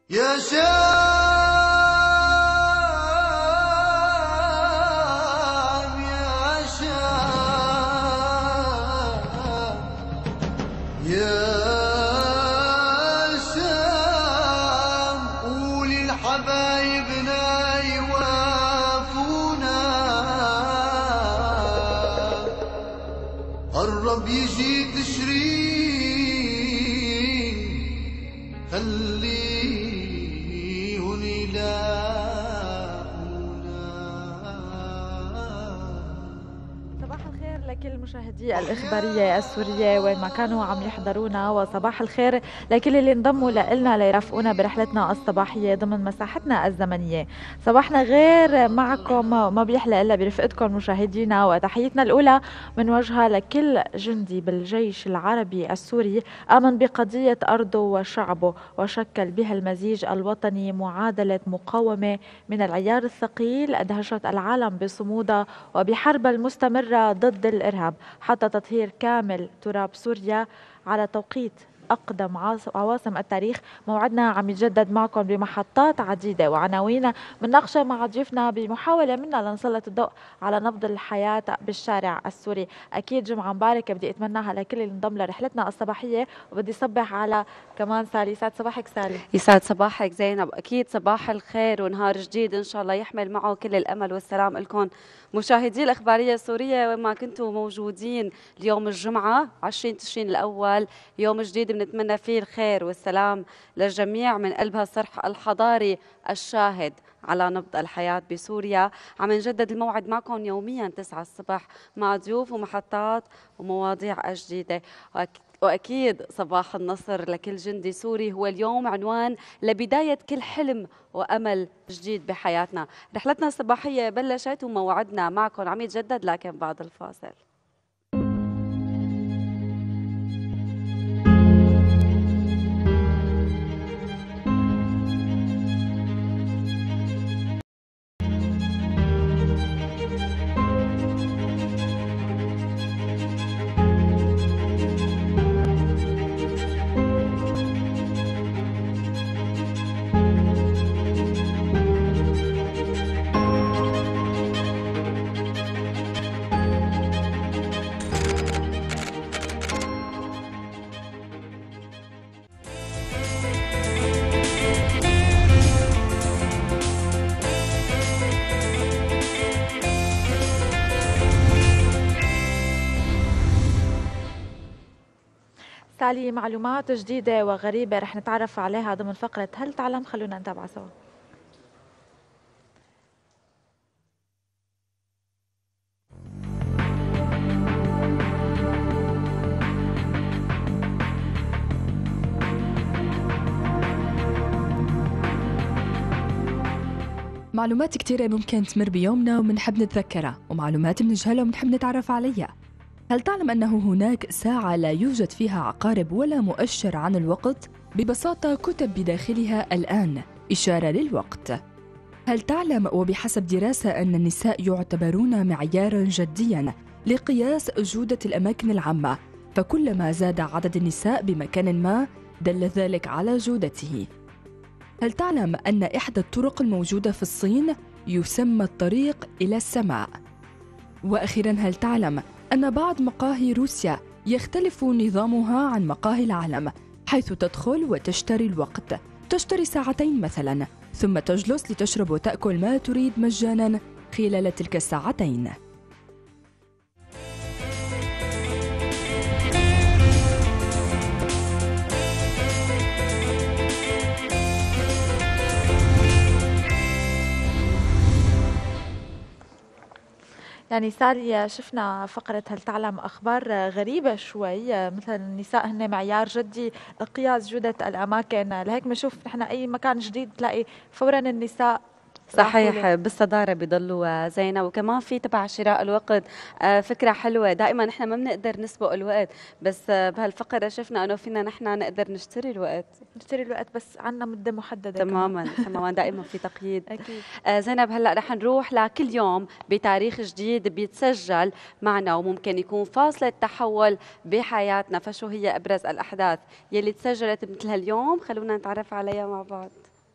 يا شام يا شام يا شام قولي لحبايبنا يوافونا قرب يجي تشرين خليهن يلاقونا. صباح الخير لكل مشاهدي الإخبارية السورية وين ما كانوا عم يحضرونا، وصباح الخير لكل اللي انضموا لنا ليرافقونا برحلتنا الصباحية ضمن مساحتنا الزمنية. صباحنا غير معكم ما بيحلى إلا برفقتكم مشاهدينا، وتحيتنا الأولى بنوجهها لكل جندي بالجيش العربي السوري آمن بقضية أرضه وشعبه وشكل بها المزيج الوطني معادلة مقاومة من العيار الثقيل أدهشت العالم بصمودها وبحربها المستمرة ضد الإرهاب حتى تطهير كامل تراب سوريا على توقيت أقدم عواصم التاريخ. موعدنا عم يتجدد معكم بمحطات عديدة وعناوين مناقشة مع ضيوفنا بمحاولة منا لنسلط الضوء على نبض الحياة بالشارع السوري. أكيد جمعة مباركة بدي أتمناها لكل اللي انضم لرحلتنا الصباحية، وبدي صبح على كمان سالي. يسعد صباحك سالي. يسعد صباحك زينب، أكيد صباح الخير ونهار جديد إن شاء الله يحمل معه كل الأمل والسلام لكم مشاهدي الإخبارية السورية وين ما كنتوا موجودين. اليوم الجمعة 20 تشرين الأول، يوم جديد بنتمنى فيه الخير والسلام للجميع من قلب هالصرح الحضاري الشاهد على نبض الحياة بسوريا. عم نجدد الموعد معكم يوميا 9 الصبح مع ضيوف ومحطات ومواضيع جديدة. وأكيد صباح النصر لكل جندي سوري هو اليوم عنوان لبداية كل حلم وأمل جديد بحياتنا. رحلتنا الصباحية بلشت وموعدنا معكم عم يتجدد لكن بعد الفاصل. سالي، معلومات جديدة وغريبة رح نتعرف عليها ضمن فقرة هل تعلم، خلونا نتابعها سوا. معلومات كتيرة ممكن تمر بيومنا ومنحب نتذكرها، ومعلومات بنجهلها ومنحب نتعرف عليها. هل تعلم أنه هناك ساعة لا يوجد فيها عقارب ولا مؤشر عن الوقت؟ ببساطة كتب بداخلها الآن إشارة للوقت. هل تعلم وبحسب دراسة أن النساء يعتبرون معياراً جدياً لقياس جودة الأماكن العامة، فكلما زاد عدد النساء بمكان ما دل ذلك على جودته. هل تعلم أن إحدى الطرق الموجودة في الصين يسمى الطريق إلى السماء؟ وأخيراً، هل تعلم أن بعض مقاهي روسيا يختلف نظامها عن مقاهي العالم، حيث تدخل وتشتري الوقت، تشتري ساعتين مثلاً، ثم تجلس لتشرب وتأكل ما تريد مجاناً خلال تلك الساعتين. يعني سالي، شفنا فقرة هل تعلم أخبار غريبة شوي، مثل النساء هن معيار جدي لقياس جودة الأماكن، لهيك بنشوف نحن أي مكان جديد تلاقي فورا النساء صحيح بالصدارة بضلوا زينة. وكمان في تبع شراء الوقت، فكرة حلوة. دائما نحن ما بنقدر نسبق الوقت، بس بهالفقرة شفنا انه فينا نحن نقدر نشتري الوقت بس عنا مدة محددة. تماما تماما، دائما في تقييد. أكيد. زينب، هلا رح نروح لكل يوم بتاريخ جديد بيتسجل معنا، وممكن يكون فاصلة تحول بحياتنا. فشو هي ابرز الاحداث يلي تسجلت مثل هاليوم؟ خلونا نتعرف عليها مع بعض.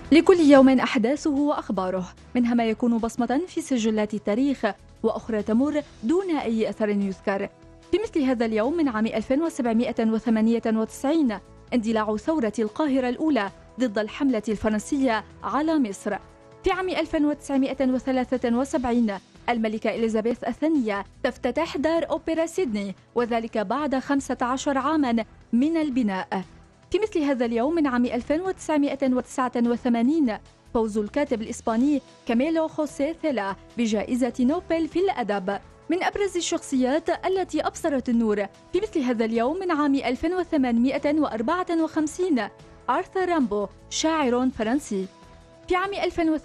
لكل يوم أحداثه وأخباره، منها ما يكون بصمة في سجلات التاريخ وأخرى تمر دون أي أثر يذكر. في مثل هذا اليوم من عام 1798 اندلاع ثورة القاهرة الأولى ضد الحملة الفرنسية على مصر. في عام 1973 الملكة إليزابيث الثانية تفتتح دار أوبرا سيدني، وذلك بعد 15 عاما من البناء. في مثل هذا اليوم من عام 1989 فوز الكاتب الإسباني كاميلو خوسيه ثيلا بجائزة نوبل في الأدب. من أبرز الشخصيات التي أبصرت النور في مثل هذا اليوم من عام 1854 آرثر رامبو، شاعر فرنسي. في عام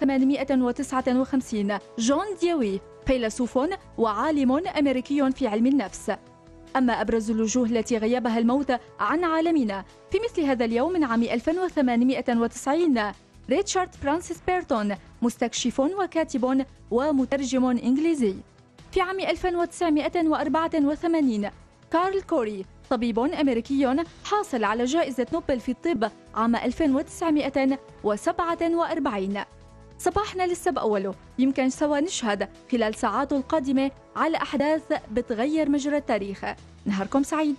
1859 جون ديوي، فيلسوف وعالم أمريكي في علم النفس. أما أبرز الوجوه التي غيبها الموت عن عالمنا في مثل هذا اليوم من عام 1890 ريتشارد فرانسيس بيرتون، مستكشف وكاتب ومترجم إنجليزي. في عام 1984 كارل كوري، طبيب أمريكي حاصل على جائزة نوبل في الطب عام 1947. صباحنا لسه بأوله، يمكن سوا نشهد خلال ساعات القادمة على أحداث بتغير مجرى التاريخ. نهاركم سعيد.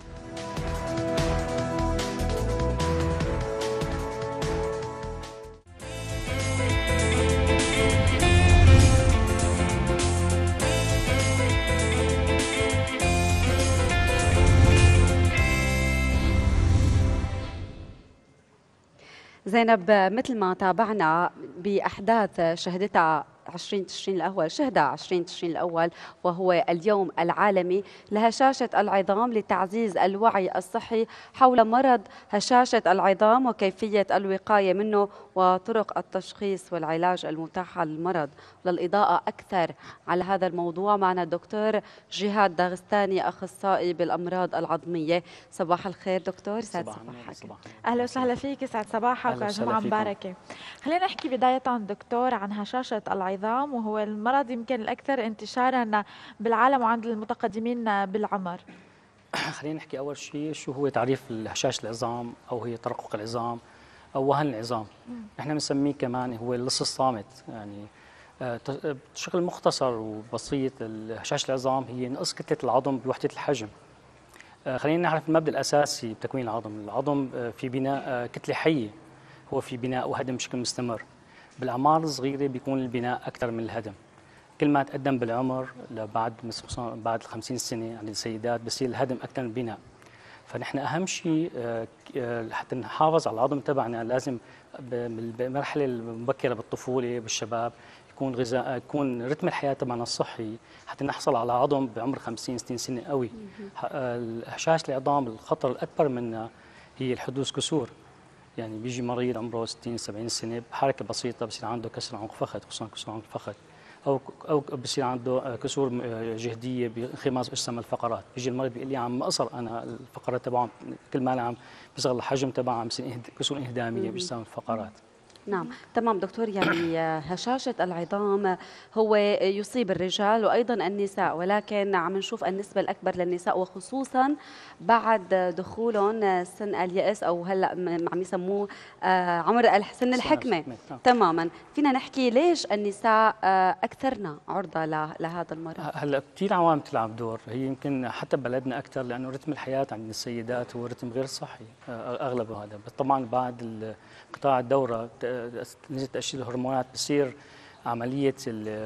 زينب، مثل ما تابعنا بأحداث شهدتها 20 تشرين الأول، شهدها 20 تشرين الأول، وهو اليوم العالمي لهشاشة العظام لتعزيز الوعي الصحي حول مرض هشاشة العظام وكيفية الوقاية منه وطرق التشخيص والعلاج المتاحة للمرض. للإضاءة أكثر على هذا الموضوع معنا الدكتور جهاد داغستاني، أخصائي بالأمراض العظمية. صباح الخير دكتور، يسعد صباحك. أهلا وسهلا فيك، يسعد صباحك وجمعة مباركة. خلينا نحكي بداية دكتور عن هشاشة العظام، وهو المرض يمكن الأكثر انتشارا بالعالم وعند المتقدمين بالعمر. خلينا نحكي أول شيء شو هو تعريف هشاشة العظام، أو هي ترقق العظام أو وهن العظام. نحن بنسميه كمان هو اللص الصامت. يعني بشكل مختصر وبسيط هشاشة العظام هي نقص كتلة العظم بوحدة الحجم. خلينا نعرف المبدأ الأساسي بتكوين العظم. العظم في بناء كتلة حية، هو في بناء وهدم بشكل مستمر. بالأعمار الصغيرة بيكون البناء أكثر من الهدم. كل ما تقدم بالعمر بعد 50 سنة عند السيدات بصير الهدم أكثر من البناء. فنحن أهم شيء حتى نحافظ على العظم تبعنا لازم بالمرحلة المبكرة بالطفولة بالشباب يكون غذاء، يكون رتم الحياة تبعنا الصحي حتى نحصل على عظم بعمر 50 60 سنة قوي. هشاشة العظام الخطر الأكبر منها هي الحدوث كسور. يعني بيجي مريض عمره 60 70 سنة بحركة بسيطة بصير عنده كسر عنق فخذ، خصوصا كسر عنق الفخذ، أو بصير عنده كسور جهدية بانخماص أجسام الفقرات. بيجي المريض بيقول لي عم مقصر أنا الفقرات تبعهم كل ما عم بيصغر الحجم تبعها عم بصير كسور انهدامية بأجسام الفقرات. نعم تمام دكتور. يعني هشاشة العظام هو يصيب الرجال وأيضا النساء، ولكن عم نشوف النسبة الأكبر للنساء، وخصوصا بعد دخولهم سن اليأس، أو هلأ عم يسموه عمر سن الحكمة. تماما. فينا نحكي ليش النساء أكثرنا عرضة لهذا المرض؟ هلا كثير عوامل تلعب دور. هي يمكن حتى بلدنا أكثر لأنه رتم الحياة عند السيدات هو رتم غير صحي أغلبه هذا. طبعا بعد قطاع الدورة نزلت تأشير الهرمونات بصير عملية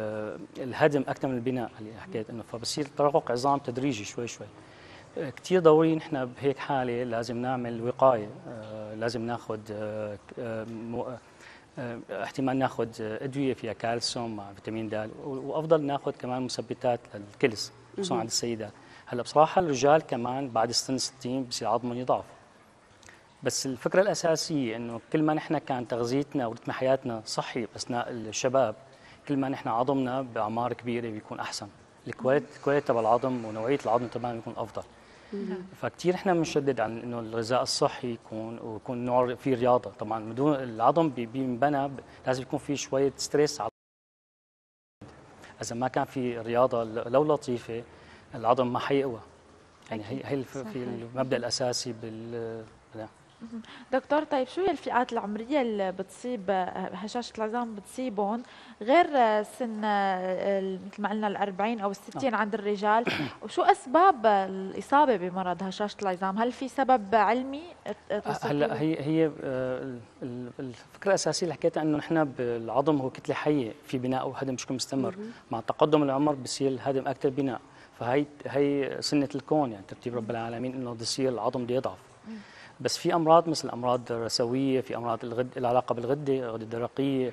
الهدم أكثر من البناء اللي حكيت إنه، فبصير ترقق عظام تدريجي شوي شوي. كثير ضروري نحن بهيك حالة لازم نعمل وقاية. لازم ناخذ احتمال ناخذ أدوية فيها كالسيوم مع فيتامين د، وأفضل ناخذ كمان مثبتات للكلس خصوصا عند السيدات. هلا بصراحة الرجال كمان بعد السن 60 بصير عظمهم يضعف. بس الفكرة الأساسية إنه كل ما نحن كان تغذيتنا ورتم حياتنا صحي أثناء الشباب، كل ما نحن عظمنا بأعمار كبيرة بيكون أحسن. الكواليتي تبع العظم ونوعية العظم تبعنا بيكون أفضل. فكتير نحن بنشدد على إنه الغذاء الصحي يكون نوع فيه رياضة. طبعا بدون العظم بينبنى لازم يكون فيه شوية ستريس. إذا ما كان في رياضة لو لطيفة العظم ما حيقوى. يعني هي في المبدأ الأساسي دكتور، طيب شو هي الفئات العمرية اللي بتصيب هشاشة العظام بتصيبهم غير سن مثل ما قلنا ال40 أو ال60 عند الرجال؟ وشو أسباب الإصابة بمرض هشاشة العظام؟ هل في سبب علمي توصفي هلا له؟ هي الفكره الاساسيه اللي حكيتها انه نحن بالعظم هو كتله حيه في بناء وهدم بشكل مستمر. مع تقدم العمر بصير الهدم اكثر بناء، فهي سنه الكون، يعني ترتيب رب العالمين انه بده يصير العظم بده يضعف. بس في امراض مثل امراض رثويه، في امراض العلاقه بالغده، الغده الدرقيه،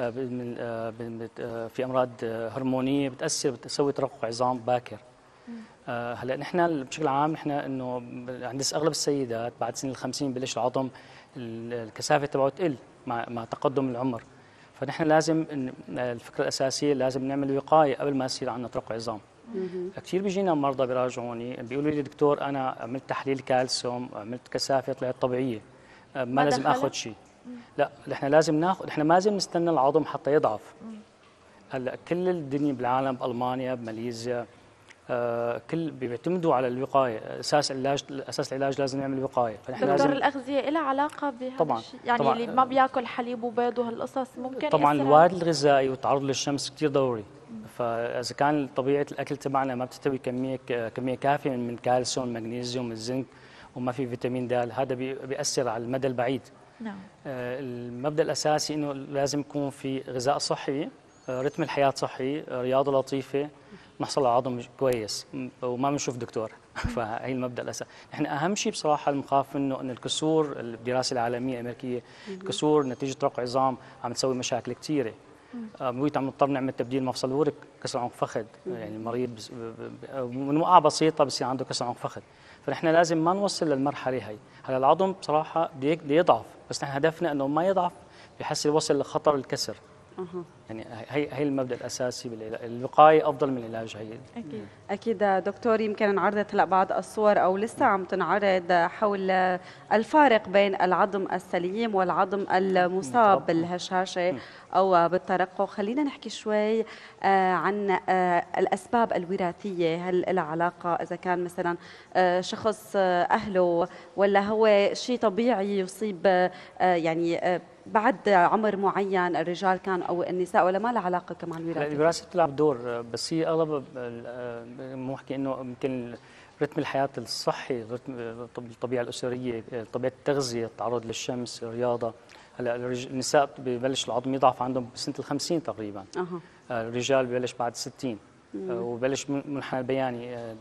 في امراض هرمونيه بتسوي ترقق عظام باكر. هلا نحن بشكل عام نحن انه عند اغلب السيدات بعد سن ال50 بلش العظم الكثافه تبعه تقل مع تقدم العمر. فنحن لازم الفكره الاساسيه لازم نعمل وقايه قبل ما يصير عندنا ترقق عظام. كثير بيجينا مرضى بيراجعوني بيقولوا لي دكتور انا عملت تحليل كالسيوم، عملت كثافه طلعت طبيعيه، ما لازم اخذ شيء. لا، نحن لازم ناخذ، نحن ما لازم نستنى العظم حتى يضعف. هلا كل الدنيا بالعالم، بالمانيا، بماليزيا، كل بيعتمدوا على الوقايه. اساس العلاج لازم نعمل وقايه. فنحن دكتور، لازم الأغذية لها علاقة بهذا طبعا الشيء؟ يعني طبعا اللي ما بياكل حليب وبيض وهالقصص ممكن طبعا يأثر الوارد الغذائي والتعرض للشمس كثير ضروري. فاذا كان طبيعه الاكل تبعنا ما بتستوي كميه كافيه من الكالسيوم، المغنيسيوم، الزنك، وما في فيتامين د، هذا بيأثر على المدى البعيد. نعم. المبدأ الأساسي إنه لازم يكون في غذاء صحي، رتم الحياة صحي، رياضة لطيفة، نحصل على عظم كويس وما بنشوف دكتور. فهي المبدأ الأساسي. نحن أهم شيء بصراحة المخاف منه إن الكسور، الدراسة العالمية الأمريكية، الكسور نتيجة ترقع عظام عم تسوي مشاكل كثيرة. بوقت عم نضطر نعمل تبديل مفصل ورك، كسر عنق فخذ، يعني المريض من وقعة بسيطة بصير عنده كسر عنق فخذ. فنحن لازم ما نوصل للمرحلة هي. هلا العظم بصراحة بده يضعف، بس نحن هدفنا انه ما يضعف بحس يوصل لخطر الكسر. يعني هي المبدأ الأساسي بالعلاج، الوقاية أفضل من العلاج. هي أكيد. أكيد دكتور، يمكن انعرضت هلا بعض الصور أو لسه عم تنعرض حول الفارق بين العظم السليم والعظم المصاب بالهشاشة أو بالترقق. خلينا نحكي شوي عن الأسباب الوراثية. هل لها علاقة إذا كان مثلا شخص أهله، ولا هو شيء طبيعي يصيب يعني بعد عمر معين الرجال كان او النساء، ولا ما لها علاقه كمان وراثه؟ الوراثه بتلعب دور، بس هي اغلب مو حكي انه يمكن رتم الحياه الصحي، الطبيعه الاسريه، طبيعه التغذيه، التعرض للشمس، الرياضه. هلا النساء ببلش العظم يضعف عندهم بسنه ال50 تقريبا. الرجال ببلش بعد 60. وبلش منحنى البياني،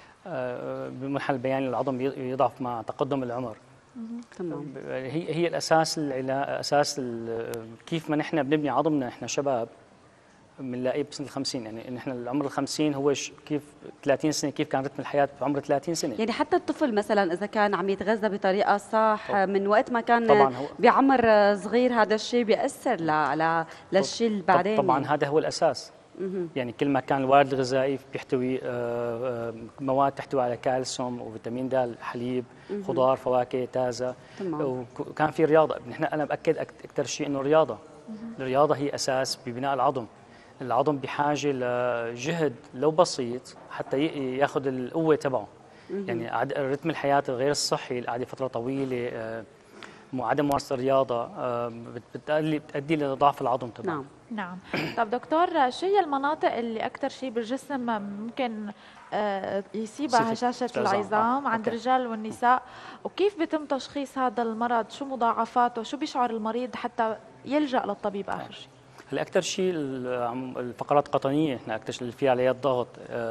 بمنحنى البياني العظم يضعف مع تقدم العمر. تمام. هي الاساس اساس كيف ما نحن بنبني عظمنا نحن شباب بنلاقيه بسنه ال50. يعني نحن العمر ال50 هو كيف 30 سنه، كيف كان رتم الحياه بعمر 30 سنه. يعني حتى الطفل مثلا اذا كان عم يتغذى بطريقه صح من وقت ما كان بعمر صغير، هذا الشيء بياثر على للشيء اللي بعدين. طبعا هذا هو الاساس. يعني كل ما كان الوارد الغذائي بيحتوي مواد تحتوي على كالسيوم وفيتامين د، حليب، خضار، فواكه تازه، وكان في رياضه. انا باكد اكثر شيء انه الرياضه هي اساس ببناء العظم. العظم بحاجه لجهد لو بسيط حتى ياخذ القوه تبعه. يعني رتم الحياه الغير الصحي، القعده فتره طويله، عدم ممارسه الرياضه، بتؤدي لضعف العظم تبعه. نعم. طب دكتور، شو هي المناطق اللي أكثر شيء بالجسم ممكن يصيبها هشاشة العظام عند الرجال والنساء؟ وكيف بيتم تشخيص هذا المرض؟ شو مضاعفاته؟ شو بيشعر المريض حتى يلجأ للطبيب آخر شيء؟ هلا أكثر شيء الفقرات القطنية، احنا أكثر اللي فيها عليها الضغط،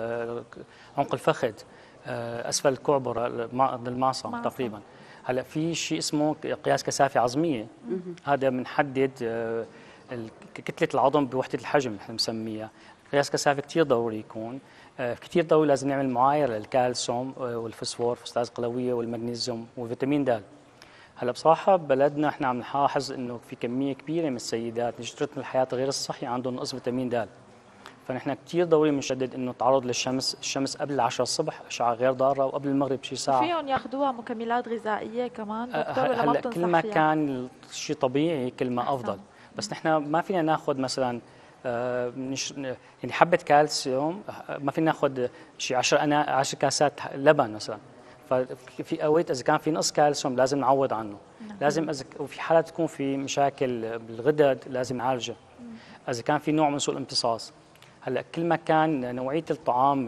عنق الفخذ، أسفل الكعبر، المعصم تقريبا. هلا في شيء اسمه قياس كثافة عظمية، هذا بنحدد كتلة العظم بوحدة الحجم احنا بنسميها. قياس كثافة كثير ضروري يكون، كثير ضروري لازم نعمل معايرة للكالسيوم والفوسفور، فوسفات قلوية، والمغنيسيوم وفيتامين د. هلا بصراحة ببلدنا احنا عم نلاحظ انه في كمية كبيرة من السيدات نتيجة رتم الحياة غير الصحي عندهم نقص فيتامين د. فنحن كثير ضروري بنشدد انه التعرض للشمس، الشمس قبل 10 الصبح اشعة غير ضارة، وقبل المغرب شي ساعة. فيهم ياخذوها مكملات غذائية كمان دكتور، ولا ما بتنصح كل ما فيها؟ كان الشيء طبيعي كل ما افضل. بس نحن ما فينا ناخذ مثلا يعني حبة كالسيوم، ما فينا ناخذ شيء 10 كاسات لبن مثلا. ففي اوقات اذا كان في نقص كالسيوم لازم نعوض عنه. لازم وفي حالات تكون في مشاكل بالغدد لازم نعالجها. اذا كان في نوع من سوء الامتصاص. هلا كل ما كان نوعيه الطعام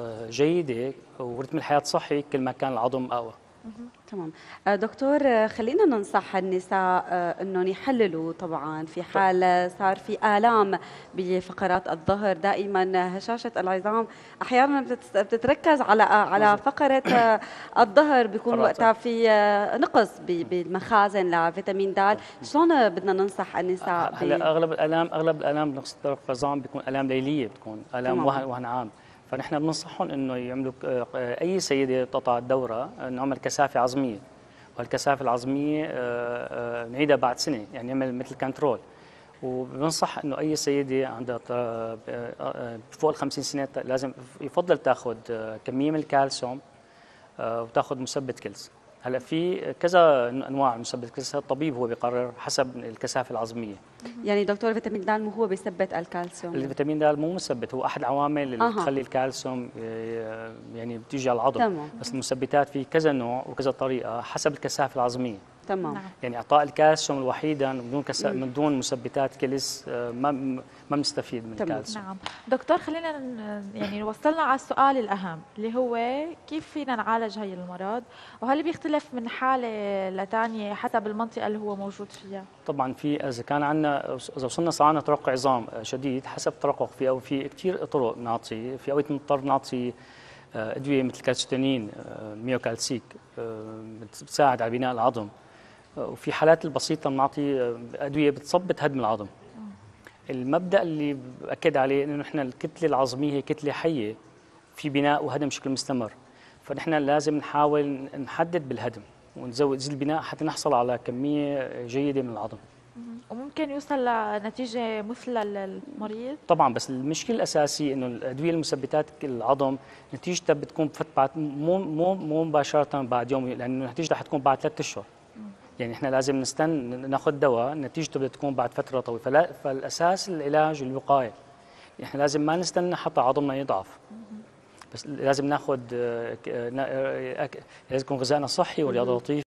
جيده ورتم الحياه صحي كل ما كان العظم اقوى. تمام. دكتور، خلينا ننصح النساء انهم يحللوا طبعا في حال صار في آلام بفقرات الظهر. دائما هشاشة العظام احيانا بتتركز على فقرة الظهر، بيكون وقتها في نقص بالمخازن لفيتامين د. شلون بدنا ننصح النساء؟ هلا اغلب الالام بنقص العظام بتكون الام ليليه، بتكون الام وهن عام. فنحن بننصحهم انه يعملوا اي سيده تقطع الدوره نعمل كثافه عظميه، والكثافه العظميه نعيدها بعد سنه، يعني نعمل مثل كنترول. وبنصح انه اي سيده عندها فوق ال 50 سنه لازم يفضل تاخذ كميه من الكالسيوم وتاخذ مثبت كلس. هلا في كذا انواع من مثبت كلس، الطبيب هو بيقرر حسب الكثافه العظميه. يعني دكتور فيتامين د مو هو بيثبت الكالسيوم؟ الفيتامين د مو مثبت، هو احد العوامل اللي بتخلي الكالسيوم يعني بتيجي على العظم. تمام. بس المثبتات في كذا نوع وكذا طريقه حسب الكثافه العظميه. تمام. نعم. يعني اعطاء الكالسيوم وحيدا من دون مثبتات كلس ما بنستفيد من الكالسيوم. نعم دكتور، خلينا يعني وصلنا على السؤال الأهم اللي هو كيف فينا نعالج هي المرض، وهل بيختلف من حالة لتانية حسب المنطقة اللي هو موجود فيها؟ طبعا في اذا كان عندنا اذا وصلنا صار عندنا ترقق عظام شديد حسب ترقق في كثير طرق بنعطي. في اوقات بنضطر نعطي ادويه مثل كالسيتونين ميوكالسيك بتساعد على بناء العظم. وفي حالات البسيطه بنعطي ادويه بتثبط هدم العظم. المبدا اللي باكد عليه انه نحن الكتله العظميه هي كتله حيه في بناء وهدم بشكل مستمر. فنحن لازم نحاول نحدد بالهدم ونزود البناء حتى نحصل على كميه جيده من العظم. وممكن يوصل لنتيجة مثلى للمريض؟ طبعا، بس المشكله الاساسيه انه الادويه المثبتات العظم نتيجتها بتكون بعد مو مباشره بعد يوم، لانه نتيجتها حتكون بعد 3 اشهر. يعني احنا لازم نستنى ناخذ دواء نتيجته بدها تكون بعد فتره طويله. فالاساس العلاج الوقايه. احنا لازم ما نستنى حتى عظمنا يضعف، بس لازم ناخذ لازم يكون غذائنا صحي ورياضه لطيفه.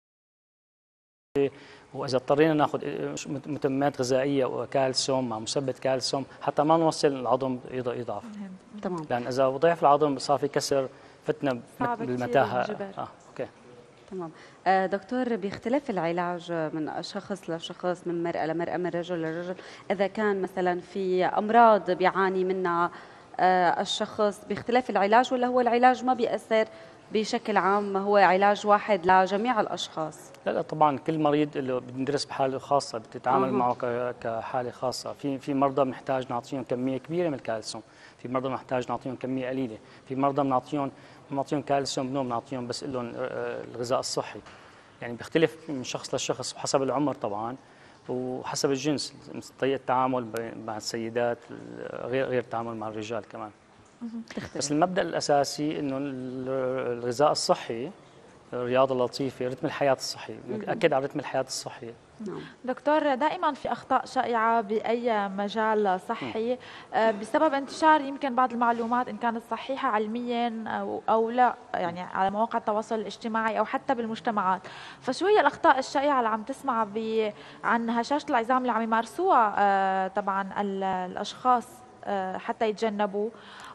واذا اضطرينا ناخذ متممات غذائيه وكالسيوم مع مثبت كالسيوم حتى ما نوصل العظم يضعف. تمام. لان اذا ضعف العظم صار في كسر فتنا بالمتاهه. اوكي. تمام. دكتور، بيختلف العلاج من شخص لشخص، من مرأة لمرأة، من رجل لرجل. إذا كان مثلا في أمراض بيعاني منها الشخص بيختلف العلاج، ولا هو العلاج ما بيأثر بشكل عام، هو علاج واحد لجميع الأشخاص؟ لا طبعا كل مريض اللي بندرس بحاله خاصة بتتعامل معه كحالة خاصة. في مرضى بنحتاج نعطيهم كمية كبيرة من الكالسيوم، في مرضى بنحتاج نعطيهم كمية قليلة، في مرضى بنعطيهم كالسيوم بدون بنعطيهم بس لهم الغذاء الصحي. يعني بيختلف من شخص لشخص وحسب العمر طبعا وحسب الجنس، طريقة التعامل مع السيدات غير التعامل مع الرجال كمان. بس المبدأ الأساسي إنه الغذاء الصحي، الرياضة اللطيفة، رتم الحياة الصحي، أكد على رتم الحياة الصحي. دكتور، دائما في أخطاء شائعة بأي مجال صحي بسبب انتشار يمكن بعض المعلومات إن كانت صحيحة علميا أو لا، يعني على مواقع التواصل الاجتماعي أو حتى بالمجتمعات. فشو هي الأخطاء الشائعة اللي عم تسمع عن هشاشة العظام اللي عم يمارسوها طبعا الأشخاص حتى يتجنبوا،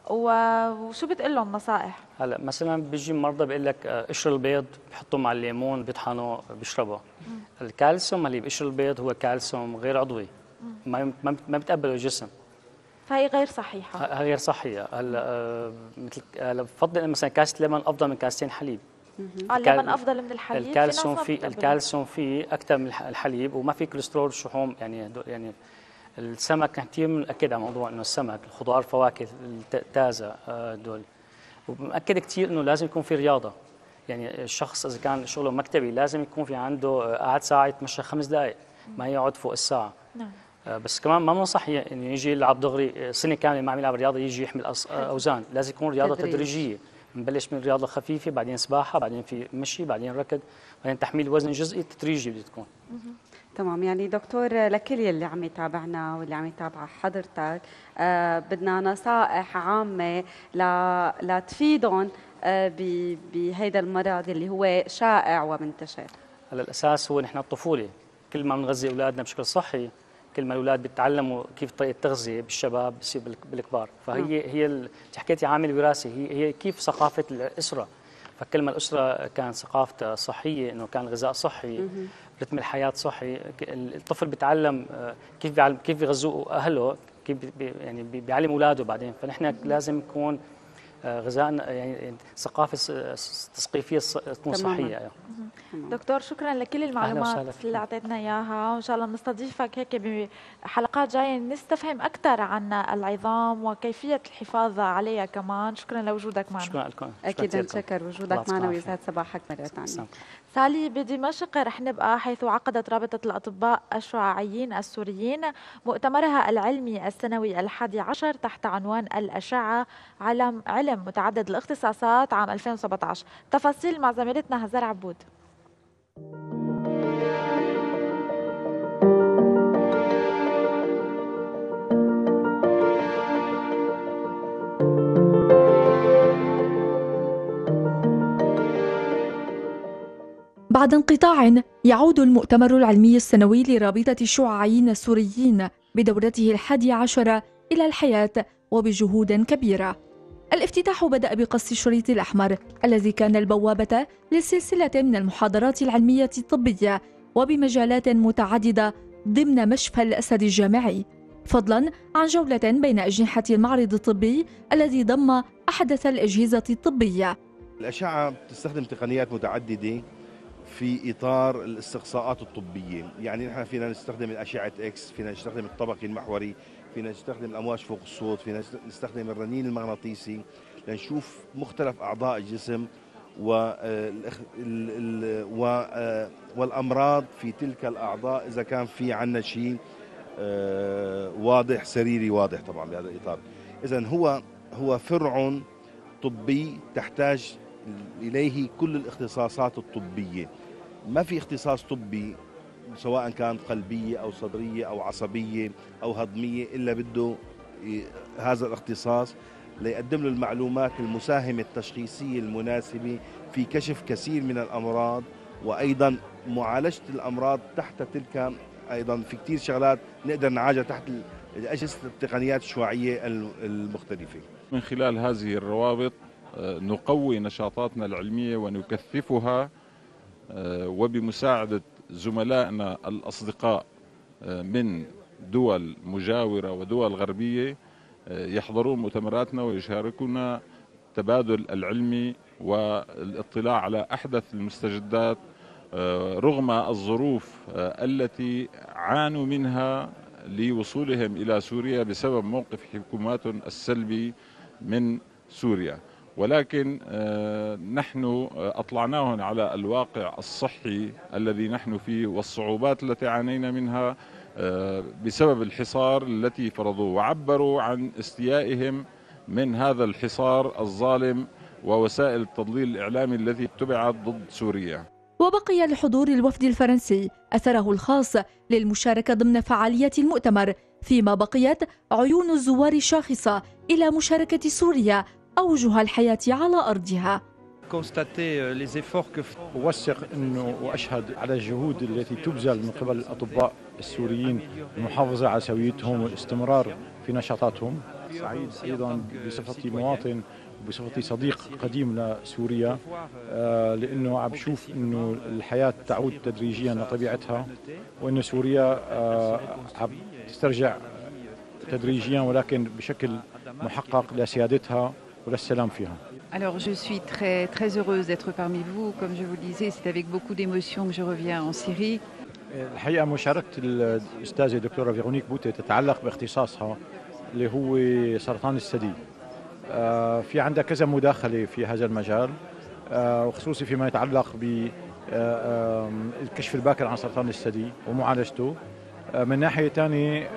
وشو بتقول لهم نصائح؟ هلا مثلا بيجي مرضى بيقول لك قشر البيض بحطه مع الليمون بيطحنه بيشربه. الكالسيوم اللي بقشر البيض هو كالسيوم غير عضوي، ما بتقبله الجسم، فهي غير صحيحه. غير صحيه. هلا مثل بفضل مثلا كاسه لبن افضل من كاستين حليب. اللبن افضل من الحليب. الكالسيوم فيه اكثر من الحليب وما في كوليسترول شحوم. يعني السمك كثير بنأكد على موضوع انه السمك، الخضار، الفواكه التازه دول. وبنأكد كثير انه لازم يكون في رياضه. يعني الشخص اذا كان شغله مكتبي لازم يكون في عنده قاعد ساعه يتمشى 5 دقائق، ما يقعد فوق الساعه. نعم. بس كمان ما بنصح انه يجي يلعب دغري سنه كامله ما عم يلعب رياضه يجي يحمل اوزان. لازم يكون رياضه تدريجيه. نبلش من رياضه خفيفه، بعدين سباحه، بعدين في مشي، بعدين ركض، بعدين تحميل وزن جزئي تدريجي بده تكون. تمام. يعني دكتور، لكل يلي عم يتابعنا واللي عم يتابع حضرتك، بدنا نصائح عامة لتفيدهم بهذا المرض اللي هو شائع ومنتشر. على الاساس هو نحن الطفوله، كل ما بنغذي اولادنا بشكل صحي كل ما الاولاد بيتعلموا كيف طريقه التغذيه بالشباب بصير بالكبار. فهي حكيتي عامل وراثي، هي كيف ثقافه الاسره. فكل ما الاسره كان ثقافته صحيه، انه كان غذاء صحي، رتم الحياه صحي، الطفل بيتعلم كيف يغذوه اهله، كيف يعني بيعلم اولاده بعدين. فنحن لازم يكون غذائنا يعني ثقافه تثقيفيه تكون صحيه. دكتور، شكرا لكل المعلومات اللي اعطيتنا اياها، وان شاء الله بنستضيفك هيك بحلقات جايه نستفهم اكثر عن العظام وكيفيه الحفاظ عليها كمان. شكرا لوجودك معنا. شكرا لكم. اكيد نشكر وجودك معنا ويسعد صباحك مره ثانيه. سالي، بدمشق رح نبقى حيث عقدت رابطه الاطباء الشعاعيين السوريين مؤتمرها العلمي السنوي 11 تحت عنوان الاشعه علم متعدد الاختصاصات عام 2017. تفاصيل مع زميلتنا هزار عبود. بعد انقطاع يعود المؤتمر العلمي السنوي لرابطة الشعاعيين السوريين بدورته 11 إلى الحياة وبجهود كبيرة. الافتتاح بدأ بقص الشريط الأحمر الذي كان البوابة لسلسلة من المحاضرات العلمية الطبية وبمجالات متعددة ضمن مشفى الأسد الجامعي، فضلا عن جولة بين أجنحة المعرض الطبي الذي ضم أحدث الأجهزة الطبية. الأشعة تستخدم تقنيات متعددة في إطار الاستقصاءات الطبية. يعني نحن فينا نستخدم الأشعة إكس، فينا نستخدم الطبقي المحوري، فينا نستخدم الأمواج فوق الصوت، فينا نستخدم الرنين المغناطيسي لنشوف مختلف أعضاء الجسم والأمراض في تلك الأعضاء، إذا كان في عنا شيء واضح سريري واضح طبعا بهذا الإطار. إذن هو فرع طبي تحتاج إليه كل الاختصاصات الطبية. ما في اختصاص طبي سواء كان قلبية أو صدرية أو عصبية أو هضمية إلا بده هذا الاختصاص ليقدم له المعلومات المساهمة التشخيصية المناسبة في كشف كثير من الأمراض، وأيضا معالجة الأمراض تحت تلك. أيضا في كثير شغلات نقدر نعالجها تحت أجهزة التقنيات الشعاعية المختلفة. من خلال هذه الروابط نقوي نشاطاتنا العلمية ونكثفها، وبمساعدة زملائنا الأصدقاء من دول مجاورة ودول غربية يحضرون مؤتمراتنا ويشاركون التبادل العلمي والاطلاع على أحدث المستجدات رغم الظروف التي عانوا منها لوصولهم إلى سوريا بسبب موقف حكوماتهم السلبي من سوريا. ولكن نحن أطلعناهم على الواقع الصحي الذي نحن فيه والصعوبات التي عانينا منها بسبب الحصار التي فرضوه، وعبروا عن استيائهم من هذا الحصار الظالم ووسائل التضليل الإعلامي التي اتبعت ضد سوريا. وبقي لحضور الوفد الفرنسي أثره الخاص للمشاركة ضمن فعالية المؤتمر، فيما بقيت عيون الزوار شاخصة إلى مشاركة سوريا أوجه الحياة على أرضها. أوثق أنه وأشهد على الجهود التي تبذل من قبل الأطباء السوريين للمحافظة على سويتهم والاستمرار في نشاطاتهم. سعيد أيضا بصفتي مواطن وبصفتي صديق قديم لسوريا، لأنه عم بشوف أنه الحياة تعود تدريجيا لطبيعتها، وأن سوريا عم تسترجع تدريجيا ولكن بشكل محقق لسيادتها وللسلام فيها. Alors je suis très heureuse d'être parmi vous. Comme je vous le disais, c'est avec beaucoup d'émotion que je reviens en Syrie. الحقيقة مشاركة الأستاذة الدكتورة فيرونيك بوتي تتعلق باختصاصها اللي هو سرطان الثدي. في عندها كذا مداخلة في هذا المجال، وخصوصي فيما يتعلق بالكشف الباكر عن سرطان الثدي ومعالجته. من ناحية ثانية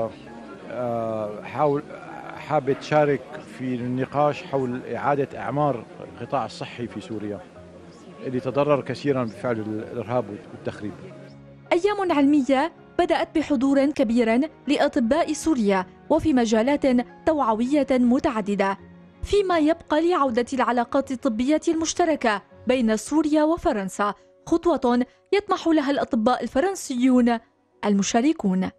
حابة تشارك في النقاش حول إعادة إعمار القطاع الصحي في سوريا اللي تضرر كثيرا بفعل الإرهاب والتخريب. أيام علمية بدأت بحضور كبير لأطباء سوريا وفي مجالات توعوية متعددة، فيما يبقى لعودة العلاقات الطبية المشتركة بين سوريا وفرنسا، خطوة يطمح لها الأطباء الفرنسيون المشاركون.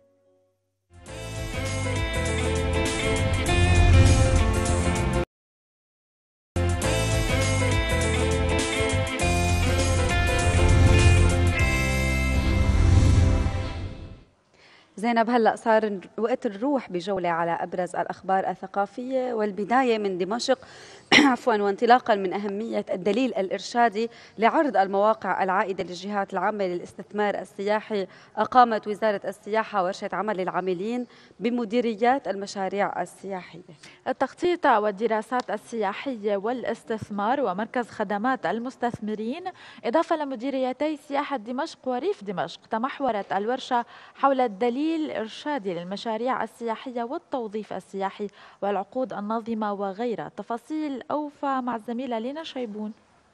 زينب، هلأ صار وقت نروح بجولة على أبرز الأخبار الثقافية، والبداية من دمشق عفوا، وانطلاقا من أهمية الدليل الإرشادي لعرض المواقع العائدة للجهات العامة للاستثمار السياحي، أقامت وزارة السياحة ورشة عمل للعاملين بمديريات المشاريع السياحية. التخطيط والدراسات السياحية والاستثمار ومركز خدمات المستثمرين إضافة لمديريتي سياحة دمشق وريف دمشق، تمحورت الورشة حول الدليل الإرشادي للمشاريع السياحية والتوظيف السياحي والعقود الناظمة وغيرها. تفاصيل أوفى مع الزميلة لينا شيبون.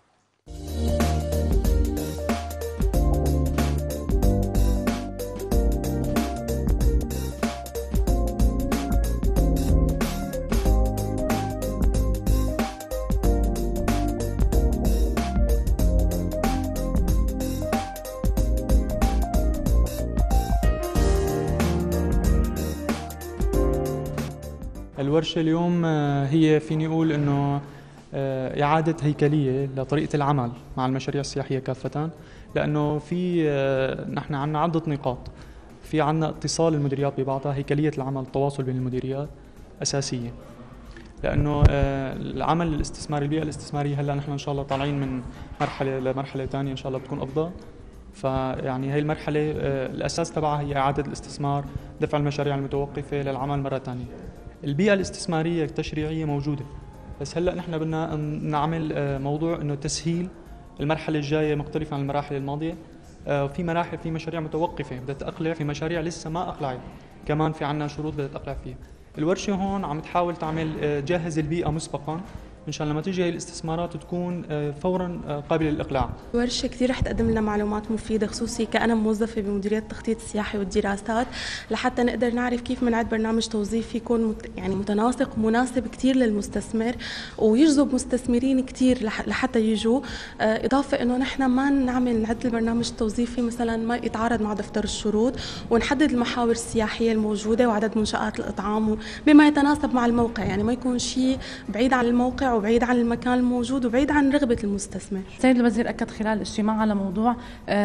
الورشة اليوم هي فيني أقول أنه إعادة هيكلية لطريقة العمل مع المشاريع السياحية كافة، لأنه في نحن عندنا عدة نقاط. في عندنا اتصال المديريات ببعضها، هيكلية العمل، التواصل بين المديريات أساسية، لأنه العمل الاستثماري، البيئة الاستثمارية هلا نحن إن شاء الله طالعين من مرحلة لمرحلة ثانية إن شاء الله بتكون أفضل. فيعني هي المرحلة الأساس تبعها هي إعادة الاستثمار، دفع المشاريع المتوقفة للعمل مرة ثانية. البيئة الاستثمارية التشريعية موجودة، بس هلأ نحن بدنا نعمل موضوع إنه تسهيل. المرحلة الجاية مختلفة عن المراحل الماضية، في مراحل، في مشاريع متوقفة بدها تقلع، في مشاريع لسه ما أقلعت، كمان في عنا شروط بدها تقلع فيها. الورشة هون عم تحاول تعمل جهز البيئة مسبقاً مشان لما تيجي هي الاستثمارات تكون فورا قابلة للإقلاع. الورشة كثير رح تقدم لنا معلومات مفيدة، خصوصي كأنا موظفة بمديرية التخطيط السياحي والدراسات، لحتى نقدر نعرف كيف بنعد برنامج توظيفي يكون يعني متناسق ومناسب كثير للمستثمر ويجذب مستثمرين كثير لحتى يجوا. إضافة إنه نحن ما نعد البرنامج التوظيفي مثلا ما يتعارض مع دفتر الشروط، ونحدد المحاور السياحية الموجودة وعدد منشآت الإطعام بما يتناسب مع الموقع، يعني ما يكون شيء بعيد عن الموقع وبعيد عن المكان الموجود وبعيد عن رغبة المستثمر. السيد الوزير أكد خلال الاجتماع على موضوع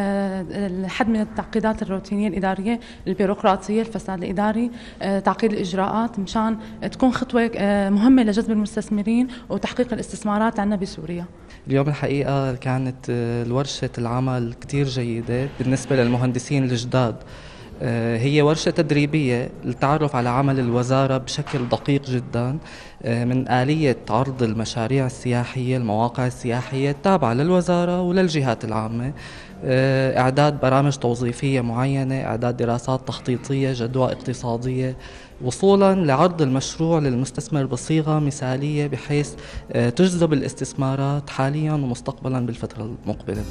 الحد من التعقيدات الروتينية الإدارية، البيروقراطية، الفساد الإداري، تعقيد الإجراءات مشان تكون خطوة مهمة لجذب المستثمرين وتحقيق الاستثمارات عندنا بسوريا. اليوم الحقيقة كانت الورشة العمل كتير جيدة بالنسبة للمهندسين الجداد. هي ورشة تدريبية للتعرف على عمل الوزارة بشكل دقيق جدا، من آلية عرض المشاريع السياحية، المواقع السياحية التابعة للوزارة وللجهات العامة، إعداد برامج توظيفية معينة، إعداد دراسات تخطيطية، جدوى اقتصادية، وصولا لعرض المشروع للمستثمر بصيغة مثالية بحيث تجذب الاستثمارات حاليا ومستقبلا بالفترة المقبلة.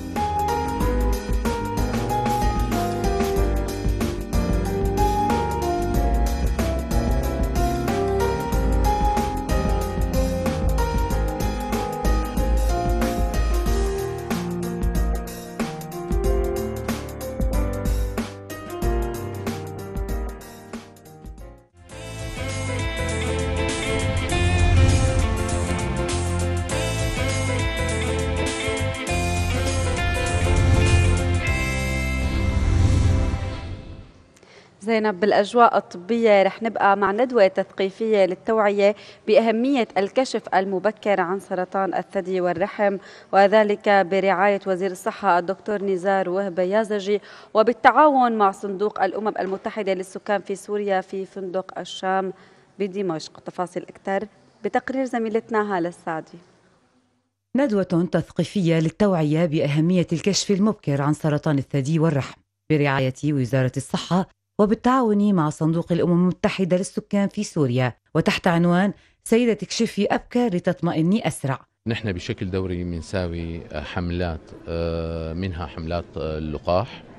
زينب، بالأجواء الطبية رح نبقى مع ندوة تثقيفية للتوعية بأهمية الكشف المبكر عن سرطان الثدي والرحم، وذلك برعاية وزير الصحة الدكتور نزار وهبة يازجي وبالتعاون مع صندوق الأمم المتحدة للسكان في سوريا في فندق الشام بدمشق. تفاصيل أكثر بتقرير زميلتنا هالة السعدي. ندوة تثقيفية للتوعية بأهمية الكشف المبكر عن سرطان الثدي والرحم برعاية وزارة الصحة وبالتعاون مع صندوق الأمم المتحدة للسكان في سوريا، وتحت عنوان سيدة اكشفي أبكر لتطمئني أسرع. نحن بشكل دوري بنساوي حملات، منها حملات اللقاح،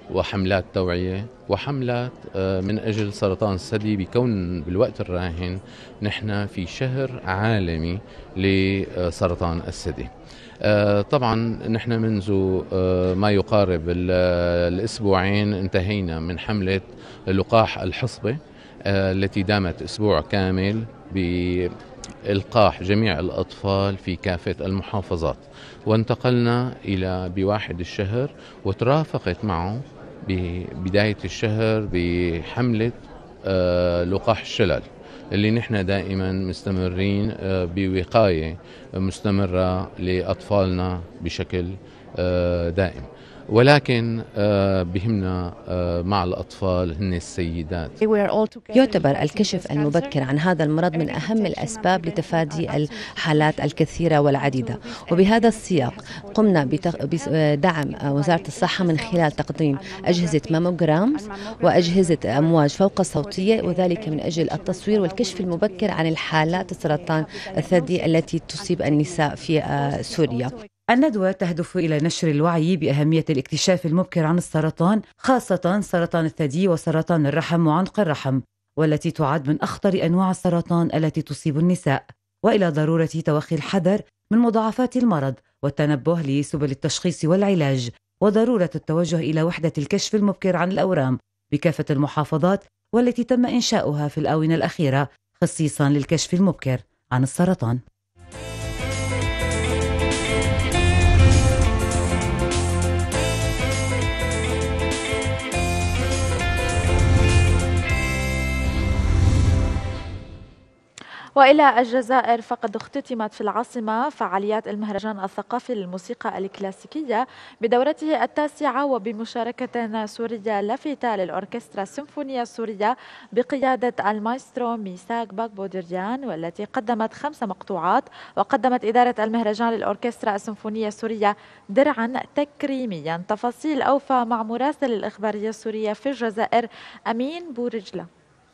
وحملات توعية وحملات من أجل سرطان الثدي، بكون بالوقت الراهن نحن في شهر عالمي لسرطان الثدي. طبعا نحن منذ ما يقارب الأسبوعين انتهينا من حملة لقاح الحصبة التي دامت أسبوع كامل بإلقاح جميع الأطفال في كافة المحافظات، وانتقلنا إلى بواحد الشهر وترافقت معه ببداية الشهر بحملة لقاح الشلل اللي نحن دائما مستمرين بوقاية مستمرة لأطفالنا بشكل دائم، ولكن بهمنا مع الأطفال هن السيدات. يعتبر الكشف المبكر عن هذا المرض من أهم الأسباب لتفادي الحالات الكثيرة والعديدة، وبهذا السياق قمنا بدعم وزارة الصحة من خلال تقديم أجهزة ماموغرامز وأجهزة أمواج فوق صوتية، وذلك من أجل التصوير والكشف المبكر عن الحالات سرطان الثدي التي تصيب النساء في سوريا. الندوة تهدف إلى نشر الوعي بأهمية الاكتشاف المبكر عن السرطان، خاصة سرطان الثدي وسرطان الرحم وعنق الرحم، والتي تعد من أخطر أنواع السرطان التي تصيب النساء، وإلى ضرورة توخي الحذر من مضاعفات المرض والتنبه لسبل التشخيص والعلاج، وضرورة التوجه إلى وحدة الكشف المبكر عن الأورام بكافة المحافظات، والتي تم إنشاؤها في الآونة الأخيرة خصيصا للكشف المبكر عن السرطان. وإلى الجزائر، فقد اختتمت في العاصمة فعاليات المهرجان الثقافي للموسيقى الكلاسيكية بدورته 9 وبمشاركة سورية لافتة للأوركسترا السيمفونية السورية بقيادة المايسترو ميساق باكبودريان، والتي قدمت 5 مقطوعات. وقدمت إدارة المهرجان للأوركسترا السيمفونية السورية درعا تكريميا. تفاصيل أوفى مع مراسل الإخبارية السورية في الجزائر أمين بورجلة.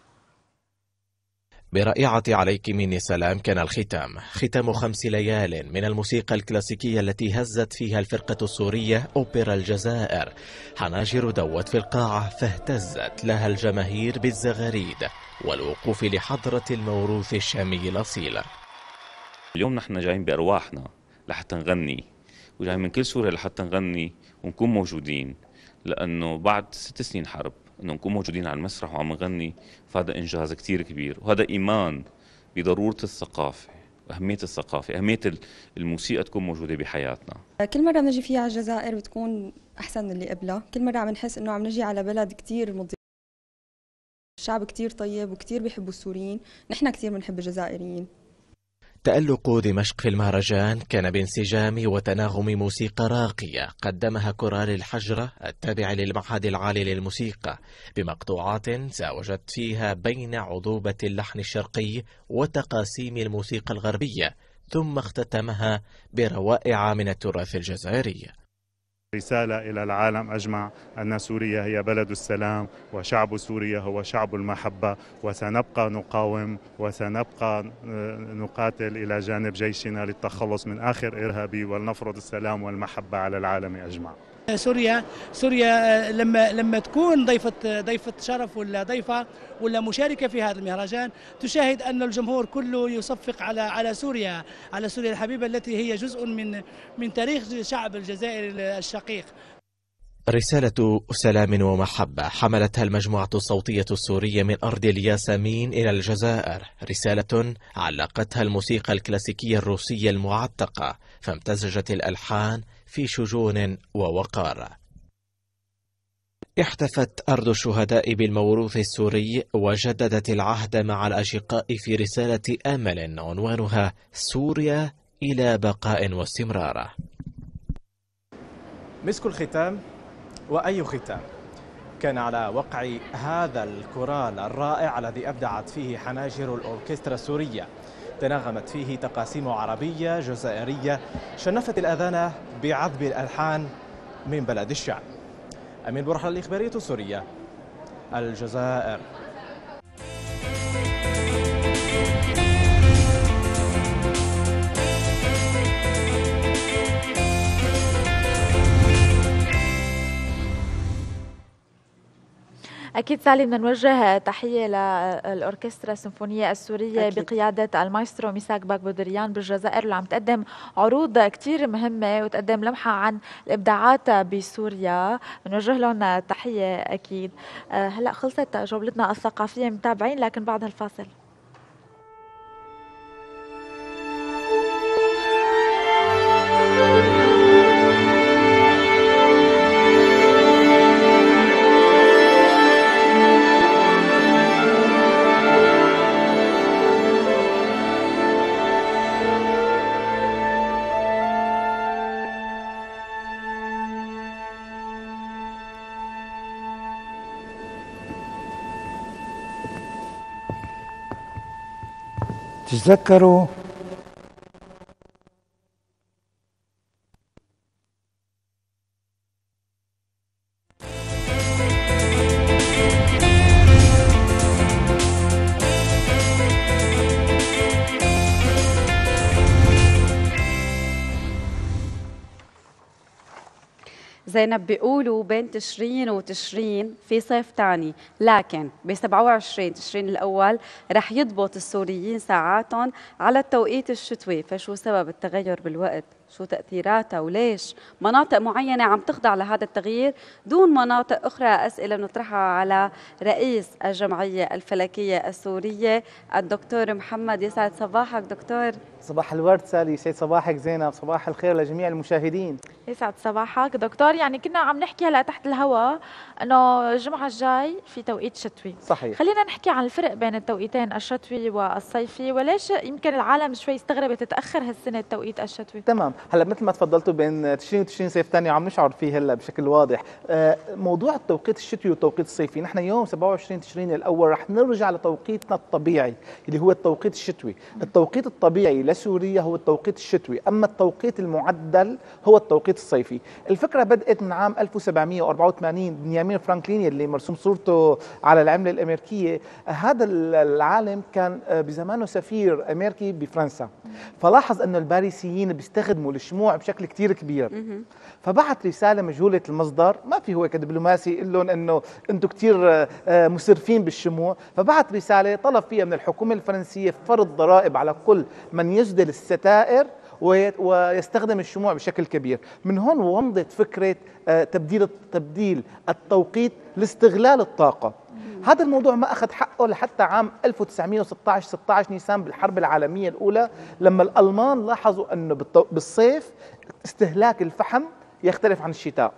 برائعة عليك مني سلام كان ختام 5 ليال من الموسيقى الكلاسيكية التي هزت فيها الفرقة السورية أوبرا الجزائر. حناجر دوت في القاعة فاهتزت لها الجماهير بالزغاريد والوقوف لحضرة الموروث الشامي الأصيل. اليوم نحن جايين بأرواحنا لحتى نغني، وجايين من كل سوريا لحتى نغني ونكون موجودين، لأنه بعد 6 سنين حرب انه نكون موجودين على المسرح وعم نغني، فهذا انجاز كتير كبير، وهذا ايمان بضروره الثقافه واهميه الثقافه، اهميه الموسيقى تكون موجوده بحياتنا. كل مره بنجي فيها على الجزائر بتكون احسن من اللي قبلها، كل مره عم نحس انه عم نجي على بلد كتير مضيء، الشعب كتير طيب وكتير بيحبوا السوريين، نحن كتير بنحب الجزائريين. تألق دمشق في المهرجان كان بانسجام وتناغم موسيقى راقية قدمها كورال الحجرة التابع للمعهد العالي للموسيقى بمقطوعات زاوجت فيها بين عذوبة اللحن الشرقي وتقاسيم الموسيقى الغربية، ثم اختتمها بروائع من التراث الجزائري. رسالة إلى العالم أجمع أن سوريا هي بلد السلام، وشعب سوريا هو شعب المحبة، وسنبقى نقاوم وسنبقى نقاتل إلى جانب جيشنا للتخلص من آخر إرهابي، ولنفرض السلام والمحبة على العالم أجمع. سوريا لما تكون ضيفة شرف ولا ضيفة ولا مشاركة في هذا المهرجان، تشاهد أن الجمهور كله يصفق على سوريا الحبيبة التي هي جزء من تاريخ شعب الجزائر الشقيق. رسالة سلام ومحبة حملتها المجموعة الصوتية السورية من أرض الياسمين إلى الجزائر، رسالة علقتها الموسيقى الكلاسيكية الروسية المعتقة، فامتزجت الألحان في شجون ووقار. احتفت أرض الشهداء بالموروث السوري وجددت العهد مع الأشقاء في رسالة أمل عنوانها سوريا إلى بقاء واستمرار. مسك الختام، وأي ختام كان على وقع هذا الكورال الرائع الذي أبدعت فيه حناجر الأوركسترا السورية، تناغمت فيه تقاسيم عربية جزائرية شنفت الأذان بعذب الألحان من بلد الشعب. أمين بورحلة، الإخبارية السورية، الجزائر. أكيد سالي بدنا نوجه تحية للأوركسترا السيمفونية السورية أكيد. بقيادة المايسترو ميساك باكبودريان بالجزائر اللي عم تقدم عروض كتير مهمة وتقدم لمحة عن الإبداعات بسوريا. بنوجه لهم تحية أكيد. هلأ خلصت جولتنا الثقافية، متابعين لكن بعد هالفاصل. تتذكروا زينب بيقولوا بين تشرين وتشرين في صيف تاني، لكن ب 27 تشرين الأول رح يضبط السوريين ساعاتهم على التوقيت الشتوي. فشو سبب التغير بالوقت؟ شو تأثيراتها وليش مناطق معينة عم تخضع لهذا التغيير دون مناطق أخرى؟ أسئلة بنطرحها على رئيس الجمعية الفلكية السورية الدكتور محمد. يسعد صباحك دكتور. صباح الورد سالي، يسعد صباحك زينب، صباح الخير لجميع المشاهدين. يسعد صباحك دكتور. يعني كنا عم نحكي هلا تحت الهواء انه الجمعة الجاي في توقيت شتوي، صحيح. خلينا نحكي عن الفرق بين التوقيتين الشتوي والصيفي، وليش يمكن العالم شوي استغربت تتأخر هالسنة التوقيت الشتوي. تمام، هلا مثل ما تفضلتوا بين تشرين وتشرين صيف ثاني عم نشعر فيه هلا بشكل واضح. موضوع التوقيت الشتوي والتوقيت الصيفي، نحن يوم 27 تشرين الاول رح نرجع لتوقيتنا الطبيعي اللي هو التوقيت الشتوي. التوقيت الطبيعي لسوريا هو التوقيت الشتوي، اما التوقيت المعدل هو التوقيت الصيفي. الفكره بدات من عام 1784 بنيامين فرانكلين اللي مرسوم صورته على العمله الامريكيه. هذا العالم كان بزمانه سفير امريكي بفرنسا، فلاحظ انه الباريسيين بيستخدموا الشموع بشكل كتير كبير، فبعث رساله مجهوله المصدر، ما في هو كدبلوماسي يقول لهم انه انتم كتير مسرفين بالشموع، فبعث رساله طلب فيها من الحكومه الفرنسيه فرض ضرائب على كل من يسدل الستائر ويستخدم الشموع بشكل كبير. من هون ومضت فكره تبديل التوقيت لاستغلال الطاقه. هذا الموضوع ما أخذ حقه لحتى عام 1916 16 نيسان بالحرب العالمية الأولى، لما الألمان لاحظوا أنه بالصيف استهلاك الفحم يختلف عن الشتاء،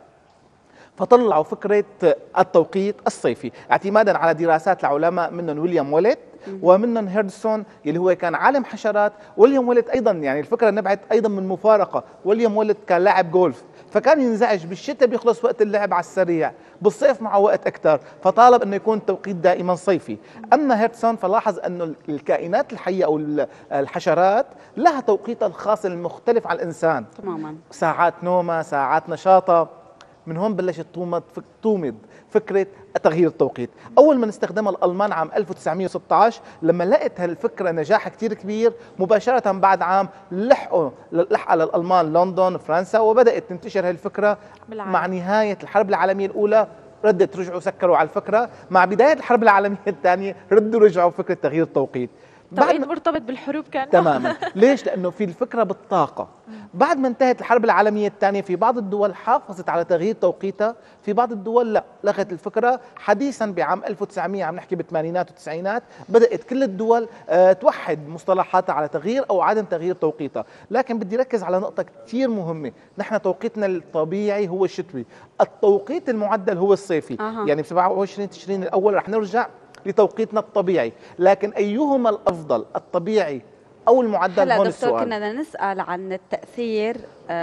فطلعوا فكرة التوقيت الصيفي اعتمادا على دراسات العلماء منهم ويليام ويلت ومنهم هيردسون اللي هو كان عالم حشرات. ويليام ويلت أيضا يعني الفكرة نبعت أيضا من مفارقة، ويليام ويلت كان لاعب جولف، فكان ينزعج بالشتاء بيخلص وقت اللعب على السريع، بالصيف معه وقت أكثر، فطالب أنه يكون التوقيت دائما صيفي. أما هيردسون فلاحظ أنه الكائنات الحية أو الحشرات لها توقيتها الخاص المختلف عن الإنسان تماما، ساعات نومها، ساعات نشاطها. من هون بلشت تومض فكرة تغيير التوقيت. أول ما استخدمها الألمان عام 1916 لما لقت هالفكرة نجاح كتير كبير، مباشرة بعد عام لحق على الألمان لندن فرنسا، وبدأت تنتشر هالفكرة مع نهاية الحرب العالمية الأولى. ردت رجعوا سكروا على الفكرة، مع بداية الحرب العالمية الثانية ردوا رجعوا فكرة تغيير التوقيت. توقيت مرتبط بالحروب كان تماما. ليش؟ لأنه في الفكرة بالطاقة. بعد ما انتهت الحرب العالمية الثانية في بعض الدول حافظت على تغيير توقيتها، في بعض الدول لا، لغت الفكرة. حديثا بعام 1900 عم نحكي بالثمانينات والتسعينات بدأت كل الدول توحد مصطلحاتها على تغيير أو عدم تغيير توقيتها. لكن بدي ركز على نقطة كتير مهمة، نحن توقيتنا الطبيعي هو الشتوي، التوقيت المعدل هو الصيفي. يعني ب 27 تشرين الأول رح نرجع لتوقيتنا الطبيعي، لكن أيهما الأفضل الطبيعي أو المعدل؟ هون السؤال. دكتور كنا نسأل عن التأثير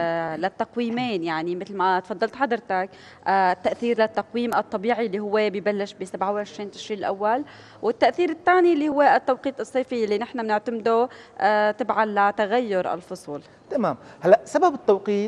للتقويمين، يعني مثل ما تفضلت حضرتك التأثير للتقويم الطبيعي اللي هو ببلش ب 27 تشرين الأول، والتأثير الثاني اللي هو التوقيت الصيفي اللي نحن بنعتمده تبعا لتغير الفصول. تمام. هلا سبب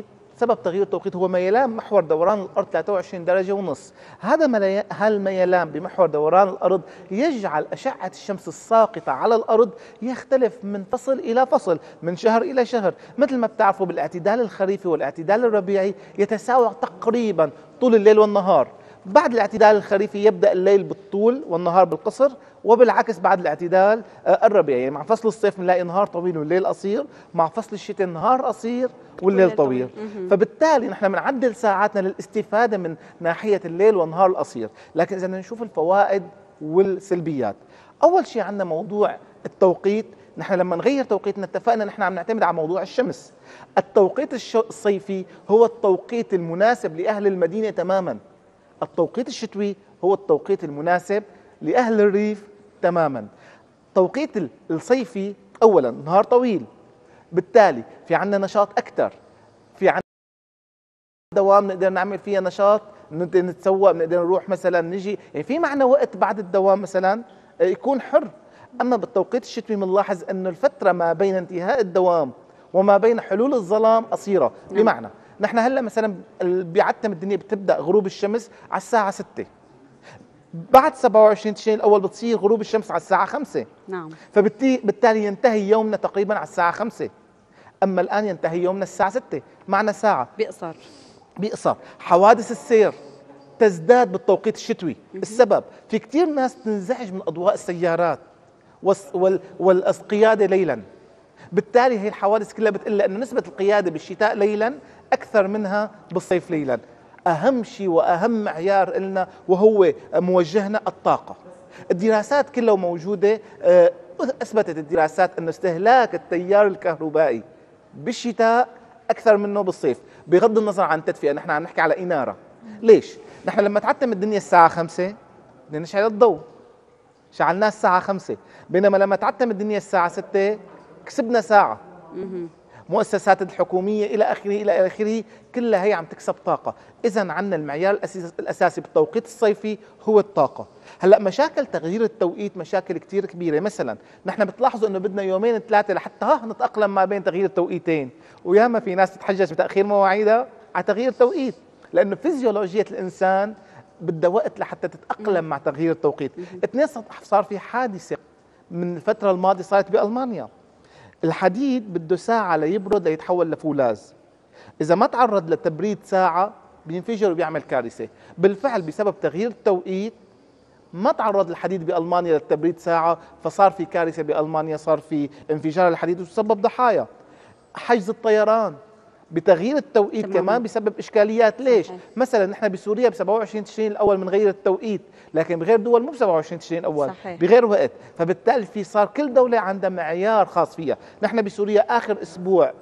تغيير التوقيت هو ميلان محور دوران الأرض 23 درجة ونص. هذا الميلان بمحور دوران الأرض يجعل أشعة الشمس الساقطة على الأرض يختلف من فصل إلى فصل، من شهر إلى شهر. مثل ما بتعرفوا بالاعتدال الخريفي والاعتدال الربيعي يتساوى تقريبا طول الليل والنهار، بعد الاعتدال الخريفي يبدأ الليل بالطول والنهار بالقصر، وبالعكس بعد الاعتدال الربيعي. يعني مع فصل الصيف بنلاقي نهار طويل والليل قصير، مع فصل الشتاء النهار قصير والليل طويل. فبالتالي نحن بنعدل ساعاتنا للاستفادة من ناحية الليل والنهار القصير. لكن إذا نشوف الفوائد والسلبيات، أول شيء عندنا موضوع التوقيت. نحن لما نغير توقيتنا اتفقنا نحن عم نعتمد على موضوع الشمس. التوقيت الصيفي هو التوقيت المناسب لأهل المدينة تماما. التوقيت الشتوي هو التوقيت المناسب لأهل الريف تماما. التوقيت الصيفي أولا نهار طويل، بالتالي في عندنا نشاط أكثر، في عندنا دوام نقدر نعمل فيها نشاط، نقدر نتسوق، نقدر نروح مثلا نجي، يعني في معنا وقت بعد الدوام مثلا يكون حر. أما بالتوقيت الشتوي بنلاحظ أنه الفترة ما بين انتهاء الدوام وما بين حلول الظلام قصيرة. بمعنى نحن هلا مثلا بعتم الدنيا بتبدأ غروب الشمس على الساعة 6، بعد 27 تشرين الأول بتصير غروب الشمس على الساعة 5. نعم. فبالتالي ينتهي يومنا تقريبا على الساعة 5. أما الآن ينتهي يومنا الساعة 6، معنا ساعة بيقصر. حوادث السير تزداد بالتوقيت الشتوي. السبب في كتير ناس تنزعج من أضواء السيارات والقيادة ليلا، بالتالي هي الحوادث كلها بتقول لأنه نسبة القيادة بالشتاء ليلا أكثر منها بالصيف ليلا. أهم شيء وأهم معيار لنا وهو موجهنا الطاقة. الدراسات كلها موجودة، أثبتت الدراسات أن استهلاك التيار الكهربائي بالشتاء أكثر منه بالصيف، بغض النظر عن التدفئة. نحن عم نحكي على إنارة. ليش؟ نحن لما تعتم الدنيا الساعة 5 بدنا نشعل الضوء، شعلناه الساعة 5، بينما لما تعتم الدنيا الساعة 6 كسبنا ساعة. مؤسسات الحكومية إلى آخره إلى آخره كلها هي عم تكسب طاقة. إذا عندنا المعيار الأساسي بالتوقيت الصيفي هو الطاقة. هلا مشاكل تغيير التوقيت مشاكل كتير كبيرة. مثلا نحن بتلاحظوا إنه بدنا يومين ثلاثة لحتى نتأقلم ما بين تغيير التوقيتين، وياما في ناس تتحجج بتأخير مواعيدها على تغيير التوقيت، لأنه فيزيولوجية الإنسان بدها وقت لحتى تتأقلم مع تغيير التوقيت. صار في حادثة من الفترة الماضية صارت بألمانيا. الحديد بده ساعة ليبرد ليتحول لفولاذ، إذا ما تعرض لتبريد ساعة بينفجر وبيعمل كارثة. بالفعل بسبب تغيير التوقيت ما تعرض الحديد بألمانيا للتبريد ساعة، فصار في كارثة بألمانيا، صار في انفجار الحديد وسبب ضحايا. حجز الطيران بتغيير التوقيت كمان بسبب إشكاليات. ليش؟ مثلا نحن بسوريا ب 27 تشرين الأول بنغير التوقيت، لكن بغير دول مو ب 27 تشرين الأول، بغير وقت. فبالتالي في صار كل دولة عندها معيار خاص فيها. نحن بسوريا آخر أسبوع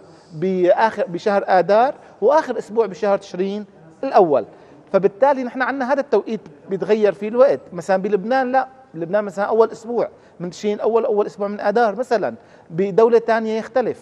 بشهر آذار وآخر أسبوع بشهر تشرين الأول، فبالتالي نحن عندنا هذا التوقيت بيتغير فيه الوقت. مثلا بلبنان لا، بلبنان مثلا أول أسبوع من تشرين الأول، أول أسبوع من آذار مثلا. بدولة ثانية يختلف.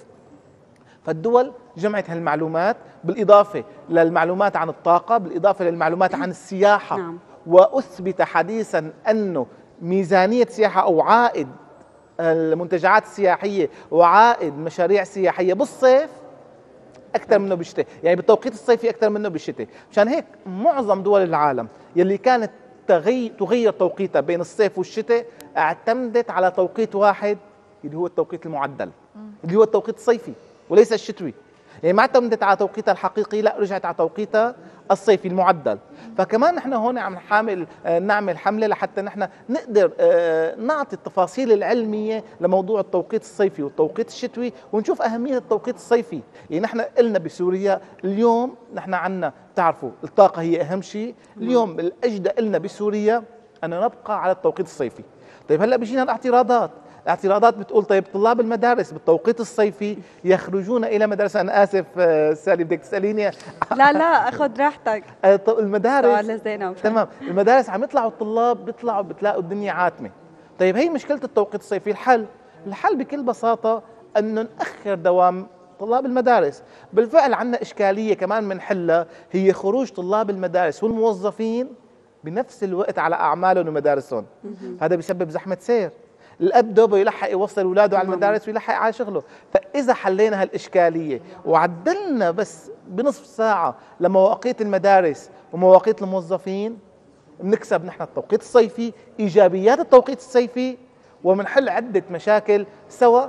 فالدول جمعت هالمعلومات بالإضافة للمعلومات عن الطاقة، بالإضافة للمعلومات عن السياحة. نعم. وأثبت حديثا أنه ميزانية سياحة أو عائد المنتجعات السياحية وعائد مشاريع سياحية بالصيف أكثر منه بالشتاء، يعني بالتوقيت الصيفي أكثر منه بالشتاء. مشان هيك معظم دول العالم يلي كانت تغير توقيتها بين الصيف والشتاء اعتمدت على توقيت واحد اللي هو التوقيت المعدل، اللي هو التوقيت الصيفي وليس الشتوي. يعني ما اعتمدت على توقيتها الحقيقي، لا، رجعت على توقيتها الصيفي المعدل. فكمان نحن هون عم نعمل حملة لحتى نحن نقدر نعطي التفاصيل العلمية لموضوع التوقيت الصيفي والتوقيت الشتوي، ونشوف أهمية التوقيت الصيفي. يعني نحن قلنا بسوريا اليوم نحن عنا، تعرفوا الطاقة هي أهم شيء. اليوم الأجدى قلنا بسوريا أن نبقى على التوقيت الصيفي. طيب هلأ بيجينا الاعتراضات بتقول طيب طلاب المدارس بالتوقيت الصيفي يخرجون الى مدرسه. انا اسف سالي بدك تساليني. لا خذ راحتك. المدارس تمام، المدارس عم يطلعوا الطلاب بيطلعوا بتلاقوا الدنيا عاتمه. طيب هي مشكله التوقيت الصيفي. الحل بكل بساطه انه ناخر دوام طلاب المدارس. بالفعل عندنا اشكاليه كمان بنحلها، هي خروج طلاب المدارس والموظفين بنفس الوقت على اعمالهم ومدارسهم. هذا بيسبب زحمه سير. الاب دوبه يلحق يوصل اولاده على المدارس ويلحق على شغله. فاذا حلينا هالاشكاليه وعدلنا بس بنصف ساعه لمواقيت المدارس ومواقيت الموظفين، بنكسب نحن التوقيت الصيفي، ايجابيات التوقيت الصيفي، وبنحل عده مشاكل سوا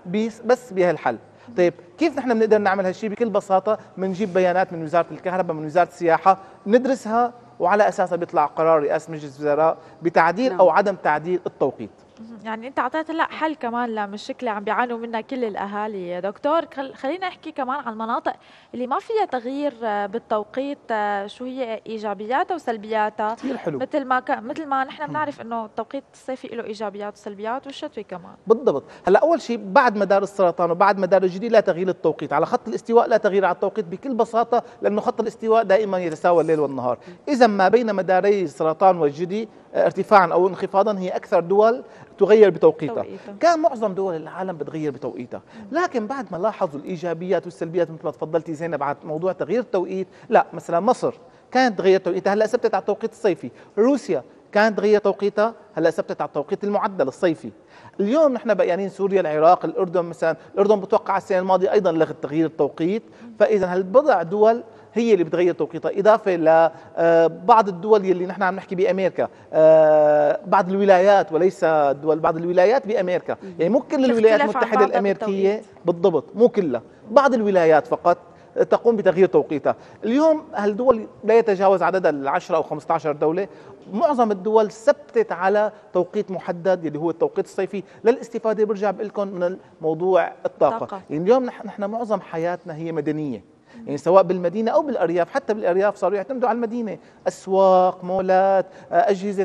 بس بهالحل. طيب كيف نحن بنقدر نعمل هالشيء؟ بكل بساطه بنجيب بيانات من وزاره الكهرباء، من وزاره السياحه، ندرسها وعلى اساسها بيطلع قرار رئاسه مجلس الوزراء بتعديل او عدم تعديل التوقيت. يعني انت اعطيت هلا حل كمان لمشكله عم بيعانوا منها كل الاهالي يا دكتور. خلينا نحكي كمان عن المناطق اللي ما فيها تغيير بالتوقيت، شو هي ايجابياتها وسلبياتها؟ كثير حلو. مثل ما نحن بنعرف انه التوقيت الصيفي له ايجابيات وسلبيات والشتوي كمان. بالضبط. هلا اول شيء بعد مدار السرطان وبعد مدار الجدي لا تغيير التوقيت، على خط الاستواء لا تغيير على التوقيت بكل بساطه، لانه خط الاستواء دائما يتساوى الليل والنهار. اذا ما بين مداري السرطان والجدي ارتفاعا او انخفاضا هي اكثر دول تغير بتوقيتها. كان معظم دول العالم بتغير بتوقيتها، لكن بعد ما لاحظوا الايجابيات والسلبيات مثل ما تفضلتي زينب على موضوع تغيير التوقيت، لا مثلا مصر كانت تغير توقيتها هلا ثبتت على التوقيت الصيفي، روسيا كانت تغير توقيتها هلا ثبتت على التوقيت المعدل الصيفي. اليوم نحن بقيانين سوريا، العراق، الاردن مثلا، الاردن بتوقع السنه الماضيه ايضا لغت تغيير التوقيت، فاذا هالبضع دول هي اللي بتغير توقيتها، إضافة لبعض الدول اللي نحن عم نحكي بأمريكا، بعض الولايات وليس الدول، بعض الولايات بأمريكا، يعني مو كل الولايات المتحدة الأمريكية بالضبط، مو كلها، بعض الولايات فقط تقوم بتغيير توقيتها. اليوم هالدول لا يتجاوز عددها ال10 أو 15 دولة، معظم الدول ثبتت على توقيت محدد اللي هو التوقيت الصيفي للاستفادة. برجع بقول لكم من موضوع الطاقة. يعني اليوم نحن معظم حياتنا هي مدنية، يعني سواء بالمدينة أو بالأرياف، حتى بالأرياف صاروا يعتمدوا على المدينة، أسواق، مولات، أجهزة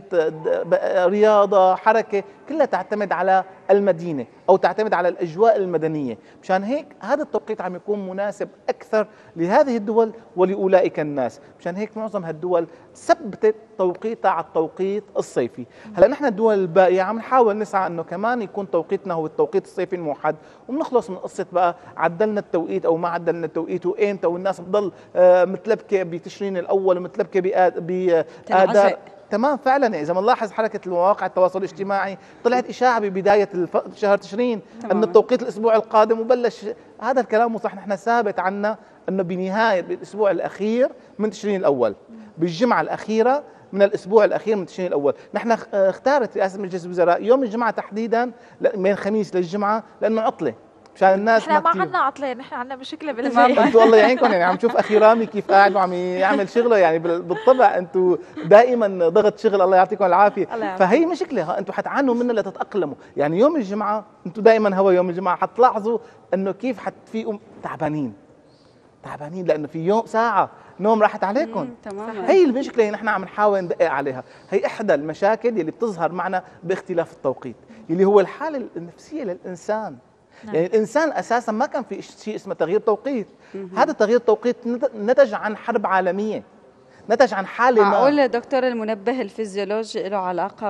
رياضة، حركة، كلها تعتمد على المدينة أو تعتمد على الأجواء المدنية. مشان هيك هذا التوقيت عم يكون مناسب أكثر لهذه الدول ولأولئك الناس. مشان هيك معظم هالدول ثبتت توقيتها على التوقيت الصيفي. هلا نحن الدول الباقية عم نحاول نسعى أنه كمان يكون توقيتنا هو التوقيت الصيفي الموحد، وبنخلص من قصة بقى عدلنا التوقيت أو ما عدلنا التوقيت وإمتى، والناس بتضل متلبكة بتشرين الأول ومتلبكة بآذار. تمام فعلا. يعني اذا بنلاحظ حركه المواقع التواصل الاجتماعي طلعت اشاعه ببدايه شهر تشرين انه التوقيت الاسبوع القادم وبلش. هذا الكلام مو صح. نحن ثابت عنا انه بنهايه الاسبوع الاخير من تشرين الاول، بالجمعه الاخيره من الاسبوع الاخير من تشرين الاول. نحن اختارت رئاسه مجلس الوزراء يوم الجمعه تحديدا من الخميس للجمعه لانه عطله، مشان الناس نحن ما عندنا عطله، نحن عندنا مشكله بالجيم. انتوا الله يعينكم، يعني عم تشوف اخي رامي كيف قاعد وعم يعمل شغله، يعني بالطبع انتوا دائما ضغط شغل، الله يعطيكم العافيه. فهي مشكله انتوا حتعانوا منها لتتاقلموا. يعني يوم الجمعه انتوا دائما هو يوم الجمعه حتلاحظوا انه كيف حتفيقوا تعبانين لانه في يوم ساعه نوم راحت عليكم. تماما. هي المشكله اللي نحن عم نحاول ندقق عليها، هي احدى المشاكل اللي بتظهر معنا باختلاف التوقيت، اللي هو الحاله النفسيه للانسان. يعني الانسان اساسا ما كان في شيء اسمه تغيير توقيت. هذا تغيير توقيت نتج عن حرب عالميه، نتج عن حاله ما. معقول دكتور المنبه الفيزيولوجي له علاقه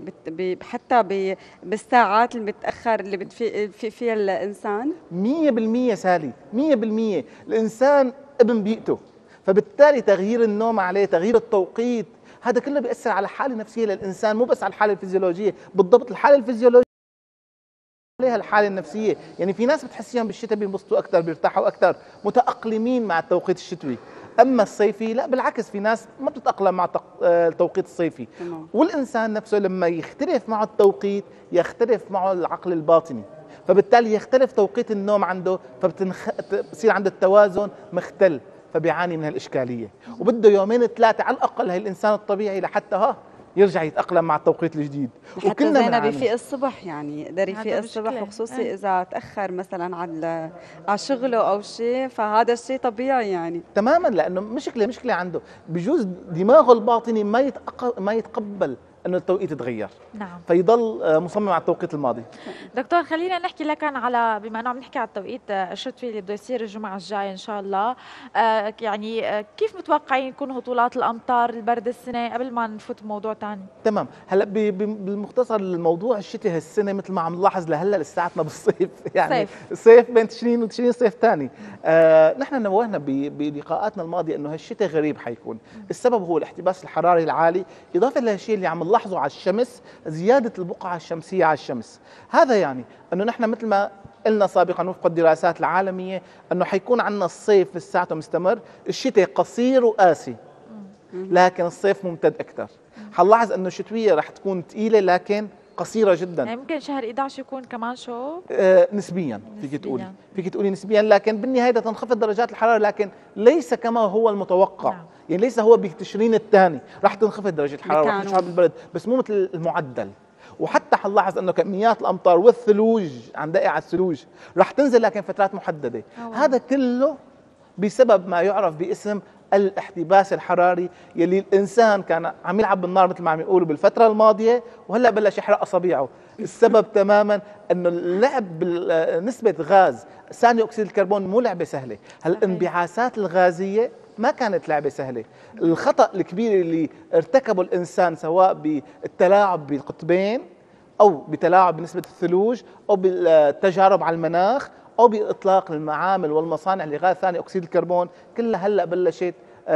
حتى بالساعات المتاخر اللي بتفيق فيها الانسان؟ 100% سالي، 100%. الانسان ابن بيئته، فبالتالي تغيير النوم عليه، تغيير التوقيت، هذا كله بيأثر على حاله نفسيه للانسان، مو بس على الحاله الفيزيولوجيه. بالضبط الحاله الفيزيولوجيه عليها الحاله النفسيه. يعني في ناس بتحسيهم بالشتاء بينبسطوا اكثر، بيرتاحوا اكثر، متاقلمين مع التوقيت الشتوي. اما الصيفي لا، بالعكس في ناس ما بتتاقلم مع التوقيت الصيفي. والانسان نفسه لما يختلف معه التوقيت يختلف معه العقل الباطني، فبالتالي يختلف توقيت النوم عنده، فبتصير عنده التوازن مختل، فبيعاني من هالاشكاليه. وبده يومين ثلاثه على الاقل هي الانسان الطبيعي لحتى يرجع يتأقلم مع التوقيت الجديد. حتى زينب يفيق الصبح، يعني يقدر يفيق الصبح، وخصوصي إذا تأخر مثلا على شغله أو شيء، فهذا الشيء طبيعي يعني. تماما، لأنه مشكلة عنده، بجوز دماغه الباطني ما يتقبل انه التوقيت يتغير. نعم. فيضل مصمم على التوقيت الماضي. دكتور خلينا نحكي لك على، بما انه عم نحكي على التوقيت الشتوي اللي بده يصير الجمعه الجايه ان شاء الله، يعني كيف متوقعين يكون هطولات الامطار، البرد السنه، قبل ما نفوت بموضوع ثاني؟ تمام. هلا بالمختصر الموضوع الشتاء هالسنه مثل ما عم نلاحظ لهلا لساتنا بالصيف، يعني الصيف بين تشرين وتشرين صيف ثاني. نحن نوهنا بلقاءاتنا الماضيه انه هالشتاء غريب حيكون. السبب هو الاحتباس الحراري العالي، اضافه لهالشيء اللي عم نلاحظه على الشمس، زياده البقعه الشمسيه على الشمس. هذا يعني انه نحن مثل ما قلنا سابقا وفق الدراسات العالميه انه حيكون عندنا الصيف لساته مستمر، الشتاء قصير وقاسي، لكن الصيف ممتد اكثر. حنلاحظ انه الشتويه رح تكون ثقيله لكن قصيرة جدا. يعني ممكن شهر 11 يكون كمان شو؟ نسبيا فيك تقولي نسبيا، لكن بالنهاية تنخفض درجات الحرارة، لكن ليس كما هو المتوقع. نعم. يعني ليس هو بتشرين الثاني راح تنخفض درجة الحرارة ورح نشعر بالبرد، بس مو مثل المعدل. وحتى حنلاحظ انه كميات الامطار والثلوج عن دائعة الثلوج راح تنزل لكن فترات محددة. هذا كله بسبب ما يعرف باسم الاحتباس الحراري، يلي الانسان كان عم يلعب بالنار مثل ما عم يقولوا بالفتره الماضيه، وهلا بلش يحرق اصابيعه. السبب تماما انه اللعب بنسبه غاز ثاني اكسيد الكربون مو لعبه سهله، هالانبعاثات الغازيه ما كانت لعبه سهله. الخطا الكبير اللي ارتكبه الانسان سواء بالتلاعب بالقطبين او بتلاعب بنسبه الثلوج او بالتجارب على المناخ او باطلاق المعامل والمصانع لغاز ثاني اكسيد الكربون، كلها هلا بلشت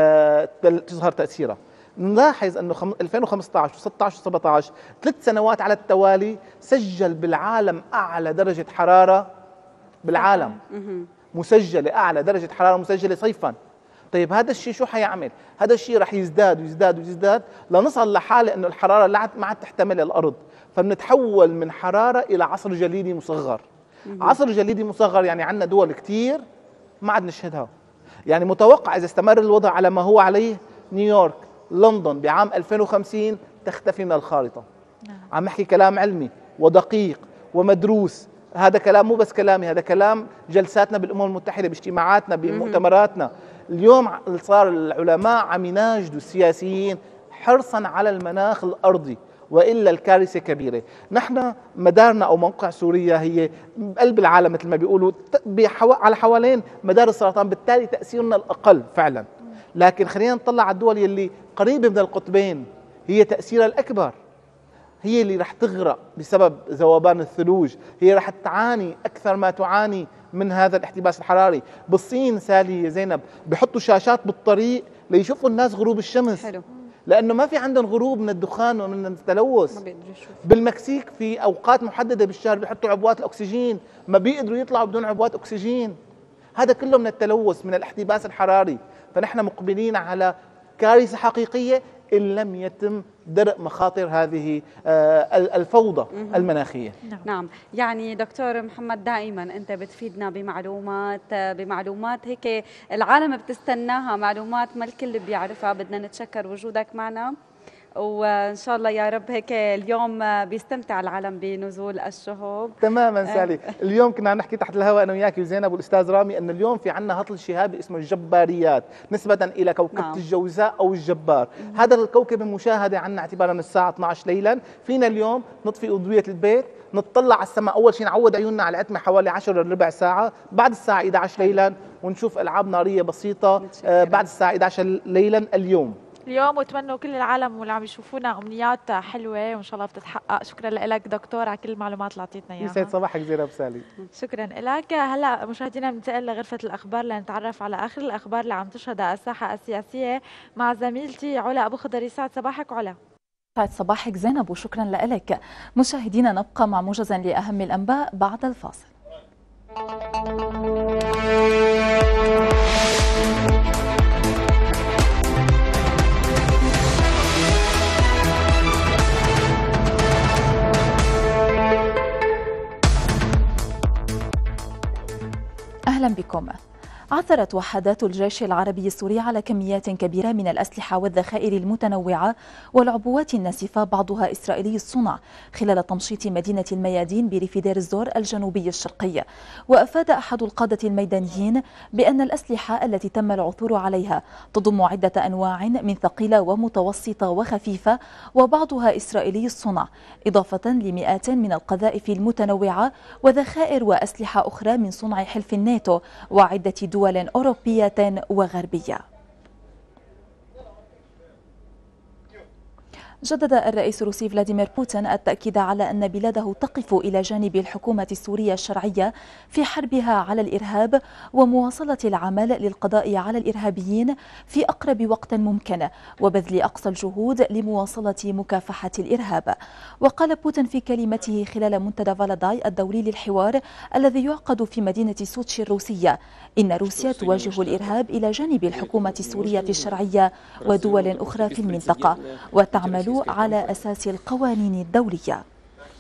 تظهر تاثيرها. نلاحظ انه 2015 و16 و17 3 سنوات على التوالي سجل بالعالم اعلى درجه حراره بالعالم، مسجله اعلى درجه حراره مسجله صيفا. طيب هذا الشيء شو حيعمل؟ هذا الشيء رح يزداد ويزداد ويزداد لنصل لحاله انه الحراره ما عاد تحتمل الارض، فبنتحول من حراره الى عصر جليدي مصغر. عصر جليدي مصغر يعني عندنا دول كثير ما عاد نشهدها. يعني متوقع اذا استمر الوضع على ما هو عليه نيويورك، لندن بعام 2050 تختفي من الخارطه. عم نحكي كلام علمي ودقيق ومدروس، هذا كلام مو بس كلامي، هذا كلام جلساتنا بالامم المتحده، باجتماعاتنا، بمؤتمراتنا. اليوم صار العلماء عم يناشدوا السياسيين حرصا على المناخ الارضي، والا الكارثه كبيره. نحن مدارنا او موقع سوريا هي بقلب العالم مثل ما بيقولوا، على حوالين مدار السرطان، بالتالي تاثيرنا الاقل فعلا. لكن خلينا نطلع على الدول يلي قريبه من القطبين، هي تاثيرها الاكبر، هي اللي رح تغرق بسبب ذوبان الثلوج، هي رح تعاني اكثر ما تعاني من هذا الاحتباس الحراري. بالصين سالي زينب بحطوا شاشات بالطريق ليشوفوا الناس غروب الشمس. حلو. لانه ما في عندهم غروب من الدخان ومن التلوث. بالمكسيك في اوقات محدده بالشهر بيحطوا عبوات الاكسجين، ما بيقدروا يطلعوا بدون عبوات اكسجين. هذا كله من التلوث، من الاحتباس الحراري. فنحن مقبلين على كارثه حقيقيه ان لم يتم درء مخاطر هذه الفوضى المناخيه. نعم، يعني دكتور محمد دائما انت بتفيدنا بمعلومات هيك العالم بتستناها، معلومات ما الكل بيعرفها. بدنا نتشكر وجودك معنا، وان شاء الله يا رب هيك اليوم بيستمتع العالم بنزول الشهب. تماما سالي. اليوم كنا عم نحكي تحت الهواء انا وياك وزينب والاستاذ رامي انه اليوم في عندنا هطل شهابي اسمه الجباريات، نسبه الى كوكبه الجوزاء او الجبار. هذا الكوكب المشاهده عندنا اعتبارا من الساعه 12 ليلا. فينا اليوم نطفي اضويه البيت، نطلع على السماء، اول شيء نعود عيوننا على العتمه حوالي 10 ربع ساعه، بعد الساعه 11 ليلا ونشوف العاب ناريه بسيطه بعد الساعه 11 ليلا اليوم. واتمنوا كل العالم واللي عم يشوفونا امنيات حلوه وان شاء الله بتتحقق. شكرا لك دكتور على كل المعلومات اللي اعطيتنا اياها. يسعد صباحك زينب سالي. شكرا لك. هلا مشاهدينا بننتقل لغرفه الاخبار لنتعرف على اخر الاخبار اللي عم تشهدها الساحه السياسيه مع زميلتي علا ابو خضر. يسعد صباحك علا. يسعد صباحك زينب وشكرا لك. مشاهدينا نبقى مع موجز لاهم الانباء بعد الفاصل. أهلا بكم. عثرت وحدات الجيش العربي السوري على كميات كبيرة من الأسلحة والذخائر المتنوعة والعبوات الناسفة بعضها إسرائيلي الصنع خلال تمشيط مدينة الميادين بريف دير الزور الجنوبي الشرقي. وأفاد أحد القادة الميدانيين بأن الأسلحة التي تم العثور عليها تضم عدة أنواع من ثقيلة ومتوسطة وخفيفة وبعضها إسرائيلي الصنع، إضافة لمئات من القذائف المتنوعة وذخائر وأسلحة أخرى من صنع حلف الناتو وعدة دول أوروبية وغربية. جدد الرئيس الروسي فلاديمير بوتين التأكيد على أن بلاده تقف إلى جانب الحكومة السورية الشرعية في حربها على الإرهاب ومواصلة العمل للقضاء على الإرهابيين في أقرب وقت ممكن وبذل أقصى الجهود لمواصلة مكافحة الإرهاب. وقال بوتين في كلمته خلال منتدى فالاداي الدولي للحوار الذي يعقد في مدينة سوتشي الروسية إن روسيا تواجه الإرهاب إلى جانب الحكومة السورية الشرعية ودول أخرى في المنطقة وتعمل على أساس القوانين الدولية.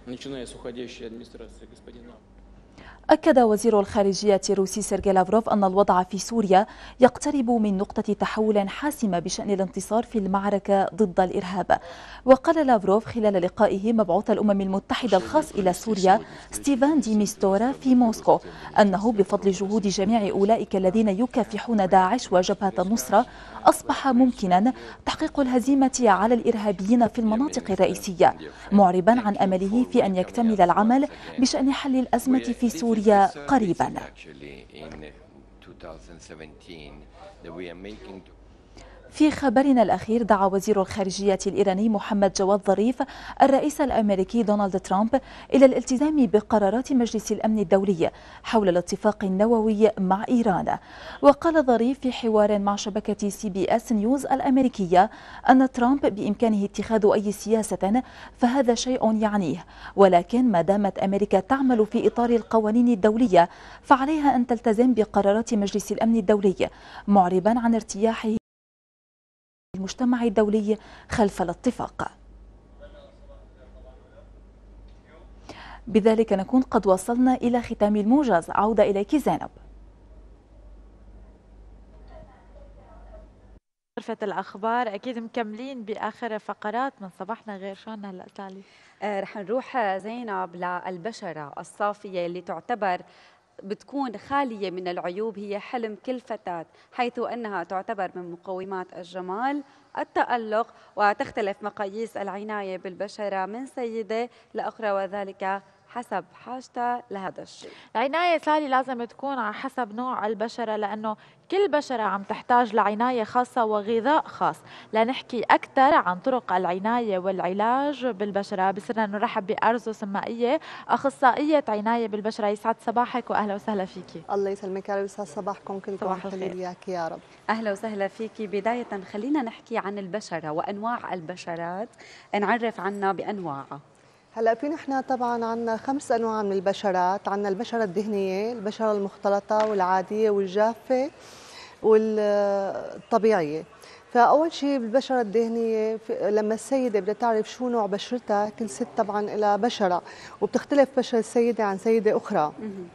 أكد وزير الخارجية الروسي سيرجي لافروف أن الوضع في سوريا يقترب من نقطة تحول حاسمة بشأن الانتصار في المعركة ضد الإرهاب. وقال لافروف خلال لقائه مبعوث الأمم المتحدة الخاص إلى سوريا ستيفان دي ميستورا في موسكو أنه بفضل جهود جميع أولئك الذين يكافحون داعش وجبهة النصرة أصبح ممكنا تحقيق الهزيمة على الإرهابيين في المناطق الرئيسية، معربا عن أمله في أن يكتمل العمل بشأن حل الأزمة في سوريا قريبا. في خبرنا الأخير، دعا وزير الخارجية الإيراني محمد جواد ظريف الرئيس الأمريكي دونالد ترامب إلى الالتزام بقرارات مجلس الأمن الدولي حول الاتفاق النووي مع إيران. وقال ظريف في حوار مع شبكة CBS نيوز الأمريكية أن ترامب بإمكانه اتخاذ أي سياسة فهذا شيء يعنيه، ولكن ما دامت أمريكا تعمل في إطار القوانين الدولية فعليها أن تلتزم بقرارات مجلس الأمن الدولي، معربا عن ارتياحه المجتمع الدولي خلف الاتفاق. بذلك نكون قد وصلنا إلى ختام الموجز. عودة إليك زينب. غرفة الأخبار أكيد مكملين بآخر فقرات من صباحنا غير شان هلأ تالي. رح نروح زينب للبشرة الصافية اللي تعتبر بتكون خالية من العيوب، هي حلم كل فتاة، حيث أنها تعتبر من مقومات الجمال التألق، وتختلف مقاييس العناية بالبشرة من سيدة لأخرى، وذلك حسب حاجتها لهذا الشيء. العناية سالي لازم تكون على حسب نوع البشرة، لأنه كل بشرة عم تحتاج لعناية خاصة وغذاء خاص. لنحكي أكثر عن طرق العناية والعلاج بالبشرة بصيرنا نرحب بأرزو سمائية، أخصائية عناية بالبشرة. يسعد صباحك وأهلا وسهلا فيكي. الله يسلمك يا رب، يسعد صباحكم كلكم، خلي وياك يا رب. أهلا وسهلا فيكي. بداية خلينا نحكي عن البشرة وأنواع البشرات، نعرف عنها بأنواعها. هلا في نحن طبعا عندنا 5 انواع من البشرات. عندنا البشره الدهنيه، البشره المختلطه والعاديه والجافه والطبيعيه. فاول شيء بالبشره الدهنيه، لما السيده بدها تعرف شو نوع بشرتها، كل ست طبعا لها بشره وبتختلف بشره السيده عن سيده اخرى.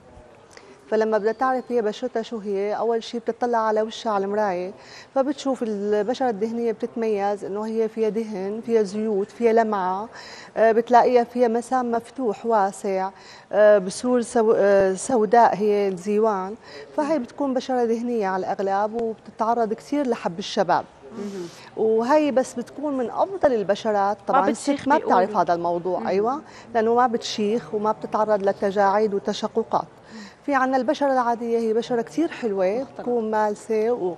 فلما بدها تعرف هي بشرتها شو هي، اول شيء بتطلع على وشها على المرايه، فبتشوف البشره الدهنيه بتتميز انه هي فيها دهن، فيها زيوت، فيها لمعه، بتلاقيها فيها مسام مفتوح واسع، بسور سوداء هي الزيوان، فهي بتكون بشره دهنيه على الاغلب وبتتعرض كثير لحب الشباب. وهي بس بتكون من افضل البشرات. طبعا الست ما بتعرف هذا الموضوع. ايوه، لانه ما بتشيخ وما بتتعرض للتجاعيد والتشققات. في عنا البشرة العادية، هي بشرة كتير حلوة، بتكون مالسة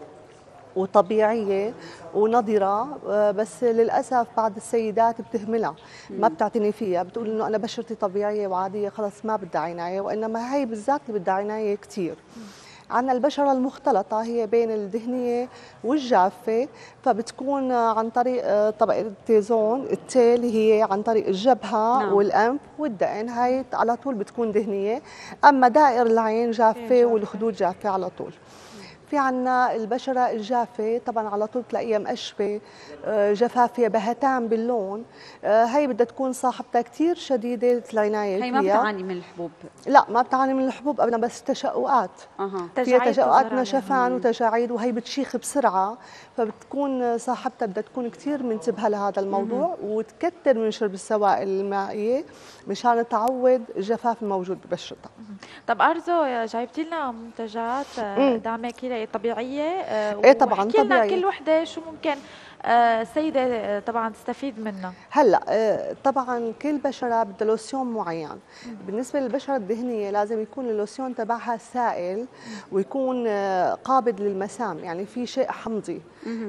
وطبيعية ونضرة، بس للأسف بعض السيدات بتهملها، ما بتعتني فيها، بتقول إنه أنا بشرتي طبيعية وعادية خلص ما بدها عناية، وإنما هي بالذات اللي بدها عناية كتير. عندنا البشرة المختلطة، هي بين الدهنية والجافة، فبتكون عن طريق طبقة التيزون، التيل هي عن طريق الجبهة والأنف والدقن، هاي على طول بتكون دهنية. أما دائر العين جافة والخدود جافة على طول. في عنا البشرة الجافة طبعا على طول تلاقيها مقشفة، جفافية بهتان باللون، هي بدها تكون صاحبتها كتير شديدة العناية فيها. هي ما بتعاني من الحبوب؟ لا ما بتعاني من الحبوب أبدا، بس تشققات. فيها تشققات نشفان وتجاعيد، وهي بتشيخ بسرعة، فبتكون صاحبتها بدها تكون كتير منتبهة لهذا الموضوع وتكتر من شرب السوائل المائية مشان تعوض الجفاف الموجود ببشرتها. طب أرزو جايبتي لنا منتجات دعم كيري طبيعية، ايه طبعا طبيعية. كل وحدة شو ممكن السيدة طبعا تستفيد منها؟ هلا طبعا كل بشرة بدها لوسيون معين. بالنسبة للبشرة الدهنية لازم يكون اللوسيون تبعها سائل ويكون قابض للمسام، يعني في شيء حمضي.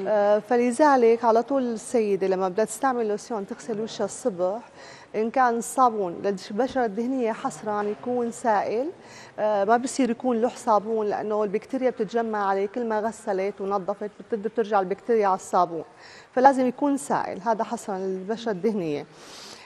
فلذلك على طول السيدة لما بدها تستعمل لوسيون تغسل وشها الصبح، إن كان الصابون للبشرة الدهنية حصرا يكون سائل، ما بصير يكون له صابون، لأنه البكتيريا بتتجمع عليه، كل ما غسلت ونظفت بترجع البكتيريا على الصابون، فلازم يكون سائل. هذا حصرا للبشرة الدهنية.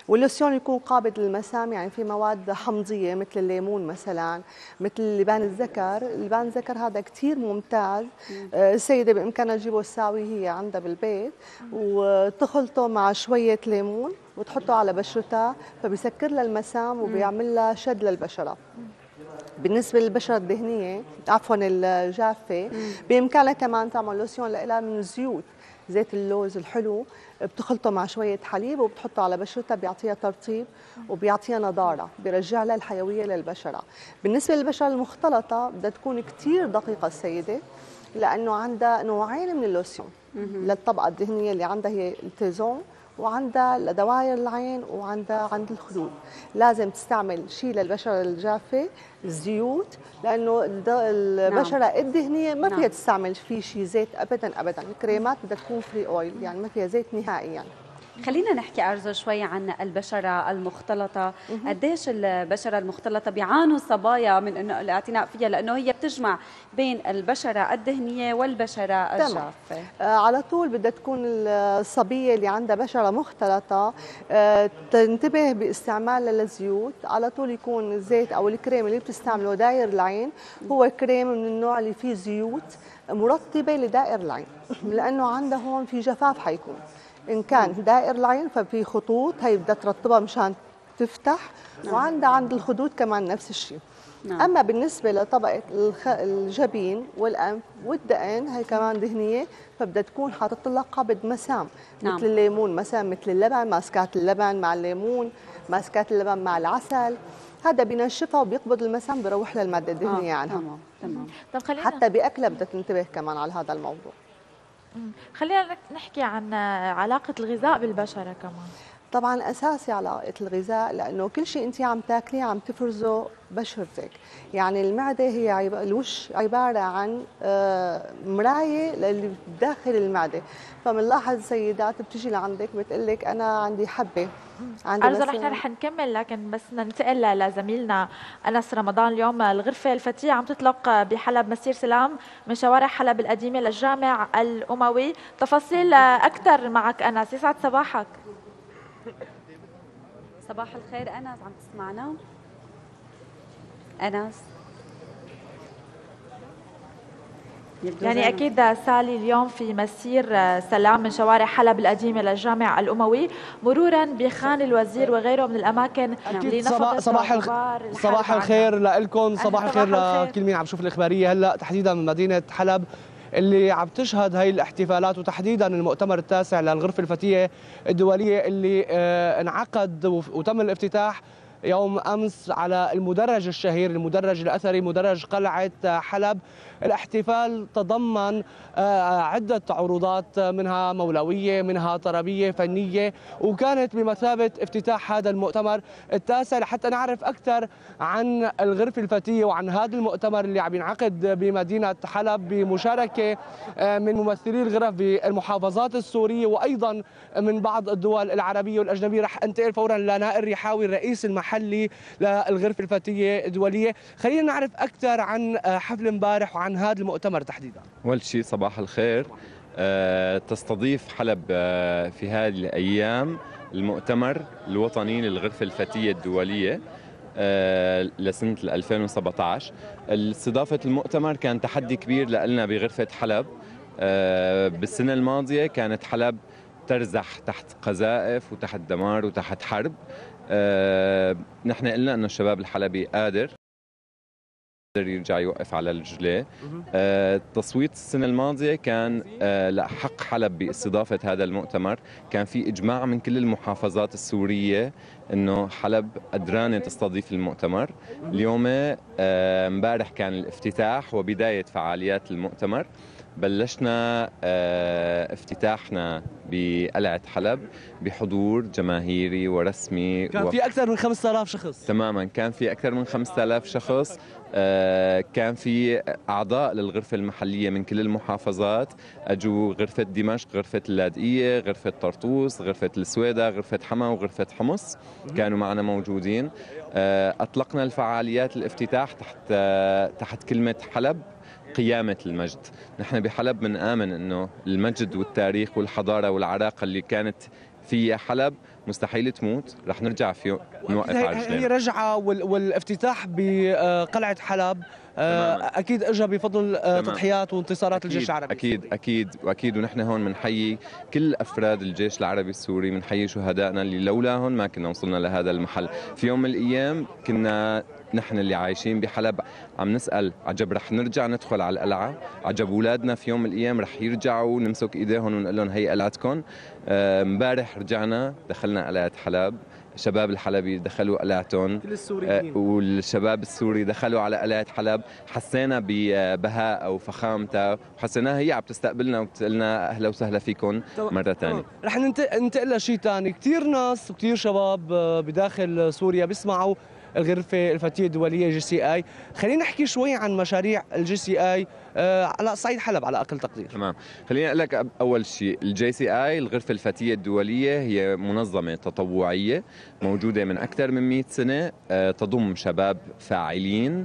واللوسيون يكون قابض للمسام، يعني في مواد حمضيه مثل الليمون مثلا، مثل لبان الذكر. لبان الذكر هذا كثير ممتاز. السيده بامكانها تجيبه الساوي هي عندها بالبيت وتخلطه مع شويه ليمون وتحطه على بشرتها، فبيسكر لها المسام وبيعمل لها شد للبشره. بالنسبه للبشره الدهنيه عفوا الجافه، بامكانها كمان تعمل لوسيون لها من زيوت، زيت اللوز الحلو بتخلطه مع شويه حليب وبتحطه على بشرتها، بيعطيها ترطيب وبيعطيها نضاره، بيرجع لها الحيويه للبشره. بالنسبه للبشره المختلطه بدها تكون كثير دقيقه السيده، لانه عندها نوعين من اللوسيون للطبقه الدهنيه اللي عندها هي التيزون، وعندها لدوائر العين، وعندها عند الخدود. لازم تستعمل شيء للبشره الجافه، زيوت، لانه البشره الدهنيه ما فيها تستعمل فيه شيء زيت ابدا ابدا. الكريمات بدها تكون فري اويل، يعني ما فيها زيت نهائيا. خلينا نحكي أرزو شوي عن البشرة المختلطة. قديش البشرة المختلطة بيعانوا الصبايا من إنه الاعتناء فيها، لأنه هي بتجمع بين البشرة الدهنية والبشرة الجافة. على طول بدها تكون الصبية اللي عندها بشرة مختلطة تنتبه باستعمالها للزيوت. على طول يكون الزيت أو الكريم اللي بتستعمله داير العين هو كريم من النوع اللي فيه زيوت مرطبة لدائر العين، لأنه عندها هون في جفاف حيكون. إن كان دائر العين ففي خطوط هي بدها ترطبها مشان تفتح، وعندها عند الخدود كمان نفس الشيء. أما بالنسبة لطبقة الجبين والأنف والدقن هي كمان دهنية، فبدها تكون حاطط لها قابض مسام مثل الليمون، مسام مثل اللبن، ماسكات اللبن مع الليمون، ماسكات اللبن مع العسل. هذا بينشفها وبيقبض المسام، بيروح للمادة الدهنية عنها. تمام. طب خلينا حتى بأكلها بدها تنتبه كمان على هذا الموضوع. خلينا نحكي عن علاقة الغذاء بالبشرة كمان. طبعا أساسي علاقة الغذاء، لأنه كل شيء أنت عم تاكليه عم تفرزه بشرتك. يعني المعدة هي الوش عبارة عن مراية للي داخل المعدة. فمنلاحظ سيدات بتجي لعندك بتقول لك أنا عندي حبة، أرزو نحن رح نكمل، لكن بس ننتقل لزميلنا أنس رمضان. اليوم الغرفة الفتية عم تطلق بحلب مسير سلام من شوارع حلب القديمة للجامع الأموي. تفاصيل أكثر معك أنس، يسعد صباحك. صباح الخير أنس، عم تسمعنا؟ أنس يعني أكيد سالي اليوم في مسير سلام من شوارع حلب القديمة للجامع الأموي مرورا بخان الوزير وغيره من الأماكن اللي نفضت صباح الخير لكم، صباح الخير لكل مين عم يشوف الإخبارية هلا تحديدا من مدينة حلب اللي عم تشهد هاي الاحتفالات، وتحديدا المؤتمر التاسع للغرفة الفتية الدولية اللي انعقد وتم الافتتاح يوم أمس على المدرج الشهير، المدرج الأثري، مدرج قلعة حلب. الاحتفال تضمن عدة عروضات، منها مولوية، منها طربية فنية، وكانت بمثابة افتتاح هذا المؤتمر التاسع. لحتى نعرف أكثر عن الغرفة الفتية وعن هذا المؤتمر اللي عم ينعقد بمدينة حلب بمشاركة من ممثلي الغرف بالمحافظات السورية وأيضا من بعض الدول العربية والأجنبية، رح أنتقل فورا لنائر ريحاوي الرئيس المحلي للغرفة الفتية الدولية. خلينا نعرف أكثر عن حفل امبارح وعن هذا المؤتمر تحديدا. أول شيء صباح الخير. تستضيف حلب في هذه الأيام المؤتمر الوطني للغرفة الفتية الدولية لسنة 2017. استضافة المؤتمر كان تحدي كبير لنا بغرفة حلب. بالسنة الماضية كانت حلب ترزح تحت قذائف وتحت دمار وتحت حرب. نحن قلنا أن الشباب الحلبي قادر يرجع يوقف على رجليه. تصويت السنة الماضية كان لحق حلب باستضافة هذا المؤتمر. كان في إجماع من كل المحافظات السورية أنه حلب قدرانة تستضيف المؤتمر. اليوم امبارح كان الافتتاح وبداية فعاليات المؤتمر. بلشنا افتتاحنا بقلعة حلب بحضور جماهيري ورسمي. كان في أكثر من 5000 شخص. تماما، كان في أكثر من 5000 شخص. كان في أعضاء للغرفة المحلية من كل المحافظات، أجوا غرفة دمشق، غرفة اللاذقية، غرفة طرطوس، غرفة السويدة، غرفة حما وغرفة حمص كانوا معنا موجودين. أطلقنا الفعاليات الافتتاح تحت كلمة حلب قيامة المجد. نحن بحلب بنآمن أنه المجد والتاريخ والحضارة والعراقة اللي كانت في حلب مستحيل تموت، رح نرجع في نوقف على رجلينا. هي رجعة والافتتاح بقلعة حلب اكيد اجى بفضل تضحيات وانتصارات الجيش العربي. اكيد ونحن هون بنحيي كل افراد الجيش العربي السوري، بنحيي شهدائنا اللي لولاهم ما كنا وصلنا لهذا المحل. في يوم من الايام كنا نحن اللي عايشين بحلب عم نسال عجب رح نرجع ندخل على القلعه، عجب اولادنا في يوم من الايام رح يرجعوا نمسك ايديهم ونقول لهم هي قلعتكم. امبارح رجعنا دخلنا قلعه حلب، الشباب الحلبي دخلوا قلعتهم، كل السوريين والشباب السوري دخلوا على قلعة حلب. حسينا ببهاء وفخامتها وحسيناها هي عم تستقبلنا وبتقلنا أهلا وسهلا فيكم مرة ثانية. رح ننتقل لشيء ثاني. كثير ناس وكثير شباب بداخل سوريا بيسمعوا الغرفة الفتية الدولية GCI. خلينا نحكي شوي عن مشاريع GCI على صعيد حلب على أقل تقدير. تمام، خليني أقول لك أول شيء GCI الغرفة الفتية الدولية هي منظمة تطوعية موجودة من أكثر من 100 سنة، تضم شباب فاعلين.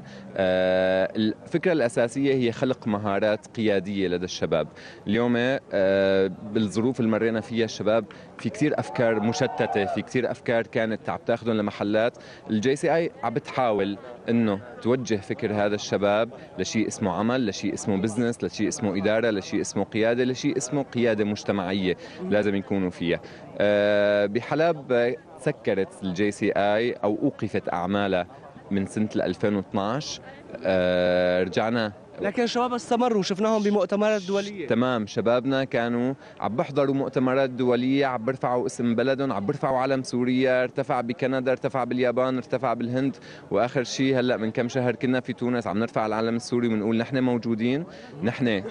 الفكرة الأساسية هي خلق مهارات قيادية لدى الشباب. اليوم بالظروف اللي مرينا فيها الشباب في كثير أفكار مشتتة، في كثير أفكار كانت عم تاخذهم لمحلات. GCI عم بتحاول انه توجه فكر هذا الشباب لشيء اسمه عمل، لشيء اسمه بزنس، لشيء اسمه اداره، لشيء اسمه قياده، لشيء اسمه قياده مجتمعيه لازم يكونوا فيها. بحلب سكرت GCI او اوقفت اعمالها من سنه 2012. رجعنا لكن الشباب استمروا، شفناهم بمؤتمرات دولية. تمام، شبابنا كانوا عم بيحضروا مؤتمرات دولية، عم بيرفعوا اسم بلدهم، عم بيرفعوا علم سوريا، ارتفع بكندا، ارتفع باليابان، ارتفع بالهند، واخر شيء هلا من كم شهر كنا في تونس عم نرفع العلم السوري ونقول نحن موجودين، نحن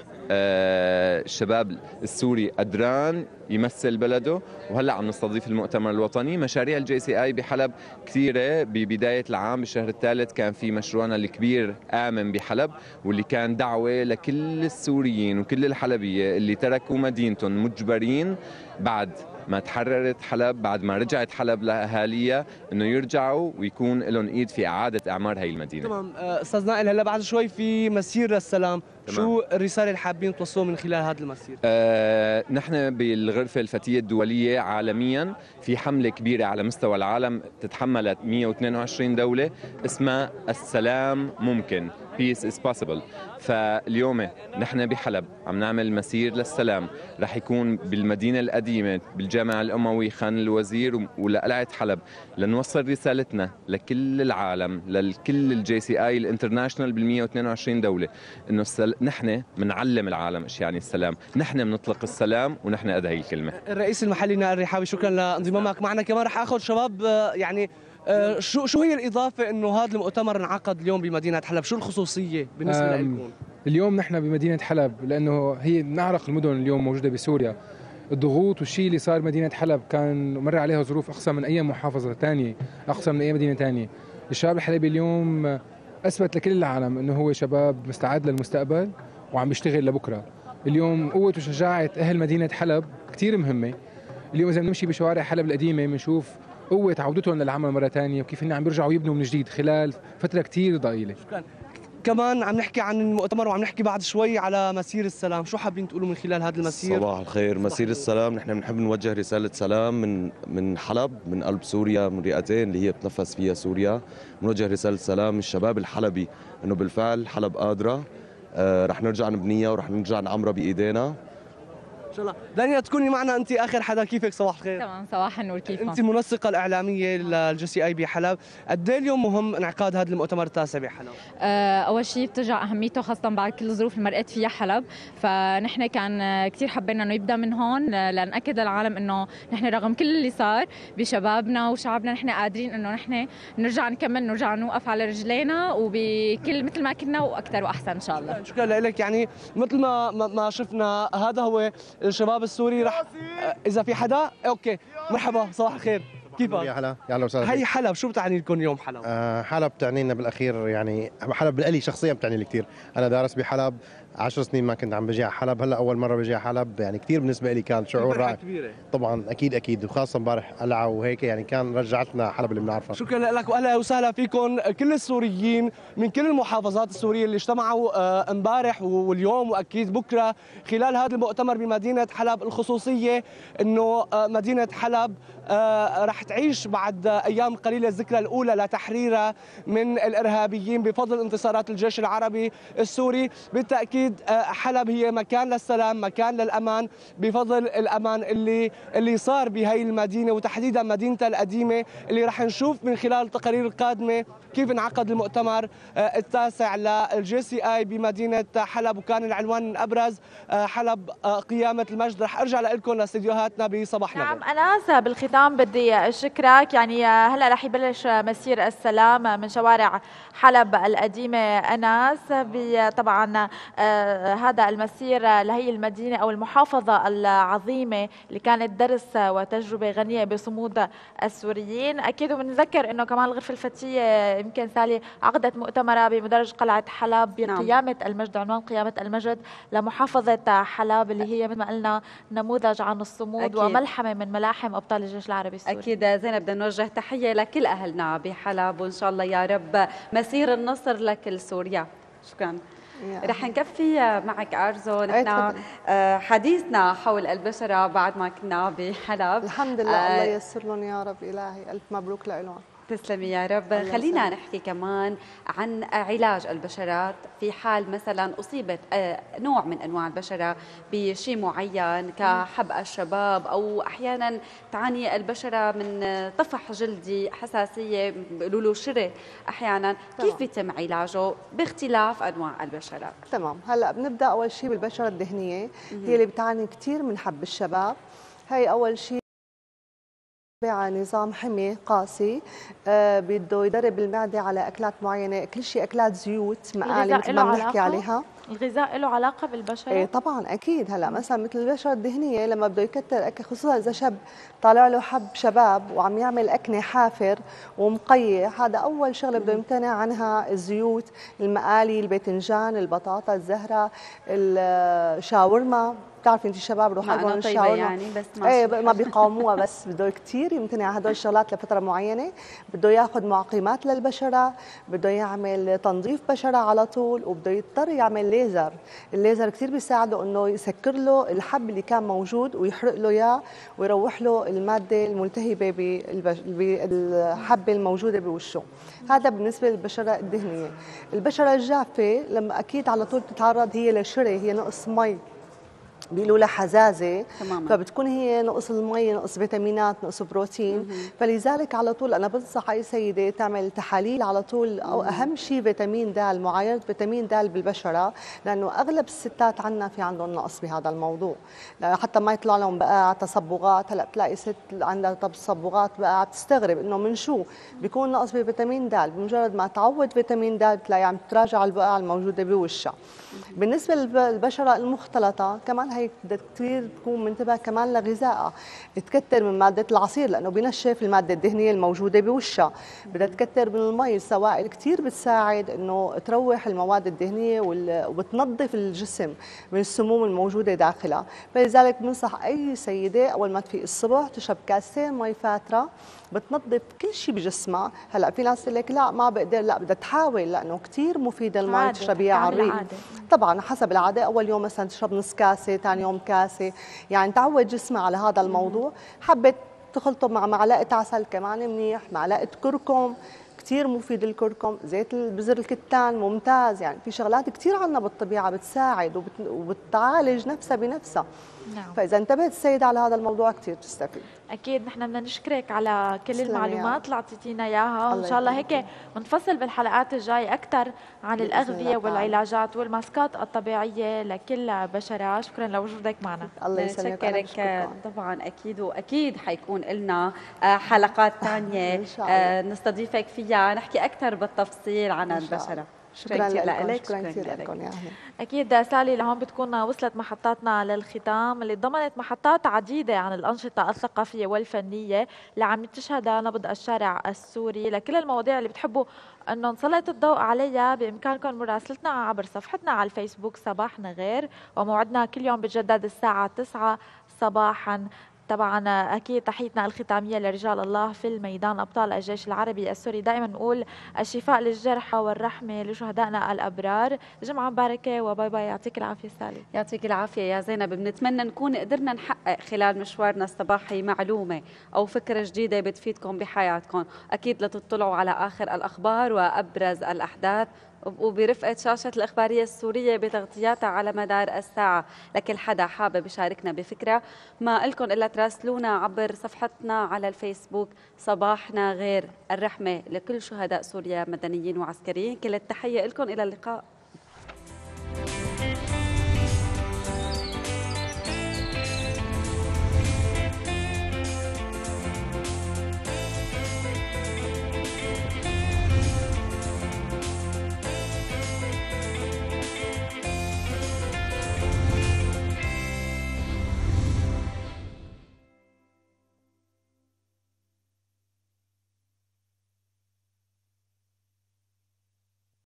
الشباب السوري قدران يمثل بلده، وهلا عم نستضيف المؤتمر الوطني. مشاريع GCI بحلب كثيرة. ببداية العام بالشهر الثالث كان في مشروعنا الكبير آمن بحلب، واللي كان دعوة لكل السوريين وكل الحلبية اللي تركوا مدينتهم مجبرين بعد ما تحررت حلب، بعد ما رجعت حلب لأهاليها، انه يرجعوا ويكون لهم ايد في اعادة اعمار هي المدينة. تمام استاذ نائل، هلا بعد شوي في مسير للسلام، شو الرسالة اللي حابين توصلوها من خلال هذا المسير؟ نحن بالغرفة الفتية الدولية عالميا في حملة كبيرة على مستوى العالم تتحملت 122 دولة اسمها السلام ممكن، Peace is possible. فاليوم نحن بحلب عم نعمل مسير للسلام، رح يكون بالمدينة القديمة بالجامع الأموي خان الوزير ولقلعة حلب، لنوصل رسالتنا لكل العالم، لكل GCI الانترناشنال بال 122 دولة، إنه نحن بنعلم العالم إيش يعني السلام، نحن بنطلق السلام ونحن قد هي الكلمة. الرئيس المحلي نائل رحابي، شكرا لانضمامك معنا. كمان رح أخذ شباب يعني شو هي الإضافة إنه هذا المؤتمر انعقد اليوم بمدينة حلب؟ شو الخصوصية بالنسبة لكم؟ اليوم نحن بمدينة حلب لأنه هي من أعرق المدن اليوم موجودة بسوريا. الضغوط والشيء اللي صار بمدينة حلب كان مر عليها ظروف أقصى من أي محافظة ثانية، أقصى من أي مدينة ثانية. الشباب الحلبي اليوم أثبت لكل العالم إنه هو شباب مستعد للمستقبل وعم بيشتغل لبكرة. اليوم قوة وشجاعة أهل مدينة حلب كتير مهمة. اليوم إذا بنمشي بشوارع حلب القديمة بنشوف قوة عودتهم للعمل مرة ثانية وكيف إن عم بيرجعوا يبنوا من جديد خلال فترة كتير ضئيلة. شكرا. كمان عم نحكي عن المؤتمر وعم نحكي بعد شوي على مسير السلام، شو حابين تقولوا من خلال هذا المسير؟ صباح الخير. مسير السلام نحن بنحب نوجه رسالة سلام من حلب، من قلب سوريا، من رئتين اللي هي بتنفس فيها سوريا. بنوجه رسالة سلام الشباب الحلبي انه بالفعل حلب قادرة، رح نرجع نبنيها ورح نرجع نعمرها بايدينا ان شاء الله. دانيا تكوني معنا انت اخر حدا، كيفك؟ صباح الخير. تمام، صباح النور. كيفك؟ انت منسقه الاعلاميه للGCI بحلب، قد ايه اليوم مهم انعقاد هذا المؤتمر التاسع بحلب؟ اول شيء بترجع اهميته خاصه بعد كل الظروف اللي مرقت فيها حلب، فنحن كان كثير حبينا انه يبدا من هون لناكد للعالم انه نحن رغم كل اللي صار بشبابنا وشعبنا نحن قادرين انه نحن نرجع نكمل، نرجع نوقف على رجلينا وبكل مثل ما كنا واكثر واحسن ان شاء الله. شكرا لك. يعني مثل ما شفنا هذا هو الشباب السوري. رح اذا في حدا اوكي مرحبا، صباح الخير. كيفك؟ يا هلا يا هلا وسهلا. هي حلب شو بتعني لكم اليوم حلب؟ حلب بتعني لنا بالاخير، يعني حلب لي شخصيا بتعني لي كثير. انا دارس بحلب 10 سنين، ما كنت عم بجي على حلب، هلا اول مره بجي على حلب، يعني كثير بالنسبه لي كان شعور رائع كبيره. طبعا اكيد وخاصه امبارح قلعه وهيك، يعني كان رجعتنا حلب اللي بنعرفها. شكرا لك واهلا وسهلا فيكم كل السوريين من كل المحافظات السوريه اللي اجتمعوا امبارح واليوم واكيد بكره خلال هذا المؤتمر بمدينه حلب. الخصوصيه انه مدينه حلب رح تعيش بعد ايام قليله الذكرى الاولى لتحريرها من الارهابيين بفضل انتصارات الجيش العربي السوري. بالتاكيد حلب هي مكان للسلام، مكان للامان، بفضل الامان اللي صار بهي المدينه وتحديدا مدينتها القديمه، اللي رح نشوف من خلال التقارير القادمه كيف انعقد المؤتمر التاسع للجي سي اي بمدينه حلب، وكان العنوان الابرز حلب قيامه المجد. رح ارجع لكم لاستديوهاتنا بصباح الخير. نعم اناس، بالختام بدي اشكرك، يعني هلا رح يبلش مسير السلام من شوارع حلب القديمه اناس، طبعا هذا المسير لهي المدينه او المحافظه العظيمه اللي كانت درس وتجربه غنيه بصمود السوريين. اكيد وبنذكر انه كمان الغرفه الفتيه يمكن سالي عقدت مؤتمرها بمدرج قلعه حلب بقيامه المجد، عنوان قيامه المجد لمحافظه حلب، اللي هي مثل ما قلنا نموذج عن الصمود أكيد. وملحمه من ملاحم ابطال الجيش العربي السوري. اكيد زينب، بدنا نوجه تحيه لكل اهلنا بحلب، وان شاء الله يا رب مسير النصر لكل سوريا. شكرا. رح نكفي معك أرزو نحن حديثنا حول البشرة بعد ما كنا بحلب. الحمد لله الله ييسر لهم يا رب، إلهي ألف مبروك لهم. تسلمي يا رب. خلينا نحكي كمان عن علاج البشرات في حال مثلا أصيبت نوع من أنواع البشرة بشيء معين كحب الشباب، أو أحيانا تعاني البشرة من طفح جلدي، حساسية، بيقولوا له شري أحيانا. كيف بيتم علاجه باختلاف أنواع البشرة؟ تمام، هلا بنبدأ أول شيء بالبشرة الدهنية، هي اللي بتعاني كثير من حب الشباب. هي أول شيء على نظام حمي قاسي، بده يدرب المعدة على أكلات معينة، كل شيء أكلات زيوت مقالي مثل ما بنحكي عليها. الغذاء له علاقة بالبشرة؟ ايه طبعا اكيد. هلا مثلا مثل البشرة الدهنية لما بده يكتر اكل، خصوصا اذا شاب طالع له حب شباب وعم يعمل اكنه حافر ومقيح، هذا اول شغله بده يمتنع عنها الزيوت، المقالي، الباذنجان، البطاطا الزهره، الشاورما. بتعرفي انت الشباب روح على الشاورما يعني بس ما بيقاوموها، بس بده كثير يمتنع هدول الشغلات لفتره معينه. بده ياخذ معقمات للبشره، بده يعمل تنظيف بشره على طول، وبده يضطر يعمل ليزر. الليزر كثير بيساعده انه يسكر له الحب اللي كان موجود ويحرق له اياه ويروح له الماده الملتهبه بالحبه الموجوده بوشه. هذا بالنسبه للبشره الدهنيه. البشره الجافه لما اكيد على طول بتتعرض هي لشري، هي نقص مي، بيقولوا لها حزازه تماما. فبتكون هي نقص المي، نقص فيتامينات، نقص بروتين. فلذلك على طول انا بنصح اي سيده تعمل تحاليل على طول، او اهم شيء فيتامين د، معاينه فيتامين د بالبشره، لانه اغلب الستات عندنا في عندهم نقص بهذا الموضوع، حتى ما يطلع لهم بقى تصبغات. هلا بتلاقي ست عندها تصبغات بقى بتستغرب انه من شو بيكون نقص بفيتامين د، بمجرد ما تعود فيتامين د بتلاقي عم تراجع البقع الموجوده بوشها. بالنسبه للبشره المختلطه كمان هي بدها كثير تكون منتبه كمان لغذائها، تكتر من ماده العصير لانه بينشف الماده الدهنيه الموجوده بوشها، بدها تكتر من المي، السوائل كثير بتساعد انه تروح المواد الدهنيه وبتنظف الجسم من السموم الموجوده داخلها. فلذلك بنصح اي سيده اول ما تفيق الصبح تشرب كاسين مي فاتره، بتنظف كل شيء بجسمها. هلا في ناس تقول لك لا ما بقدر، لا بدها تحاول لانه كثير مفيده المي تشربيها على الريق. طبعا حسب العاده، اول يوم مثلا تشرب نص كاسه، ثاني يوم كاسه، يعني تعود جسمها على هذا الموضوع. حبت تخلطه مع معلقه عسل كمان منيح، معلقه كركم كثير مفيد الكركم، زيت البذر الكتان ممتاز. يعني في شغلات كثير عندنا بالطبيعه بتساعد وبتعالج نفسها بنفسها. نعم. فاذا انتبهت السيده على هذا الموضوع كثير تستفيد. اكيد نحن بدنا نشكرك على كل المعلومات اللي اعطيتينا اياها، وان شاء الله هيك بنفصل بالحلقات الجايه اكثر عن الاغذيه والعلاجات والماسكات الطبيعيه لكل بشره. شكرا لوجودك معنا. الله يسلمك. طبعا اكيد، واكيد حيكون لنا حلقات ثانيه نستضيفك فيها نحكي اكثر بالتفصيل عن البشره. شكرا لك. شكرا كثير لكم. اكيد سالي، لهون بتكون وصلت محطاتنا للختام اللي ضمنت محطات عديده عن الانشطه الثقافيه والفنيه اللي عم تشهدها نبض الشارع السوري. لكل المواضيع اللي بتحبوا انه نسلط الضوء عليها بامكانكم مراسلتنا عبر صفحتنا على الفيسبوك صباحنا غير، وموعدنا كل يوم بتجدد الساعه 9 صباحا. طبعا اكيد تحيتنا الختاميه لرجال الله في الميدان ابطال الجيش العربي السوري. دائما نقول الشفاء للجرحى والرحمه لشهدائنا الابرار. جمعه مباركه وباي باي. يعطيك العافيه سالي. يعطيك العافيه يا زينب. بنتمنى نكون قدرنا نحقق خلال مشوارنا الصباحي معلومه او فكره جديده بتفيدكم بحياتكم. اكيد لتطلعوا على اخر الاخبار وابرز الاحداث وبرفقة شاشة الإخبارية السورية بتغطياتها على مدار الساعة. لكل حدا حابب يشاركنا بفكرة ما إلكم إلا تراسلونا عبر صفحتنا على الفيسبوك صباحنا غير. الرحمة لكل شهداء سوريا مدنيين وعسكريين. كل التحية إلكم، إلى اللقاء.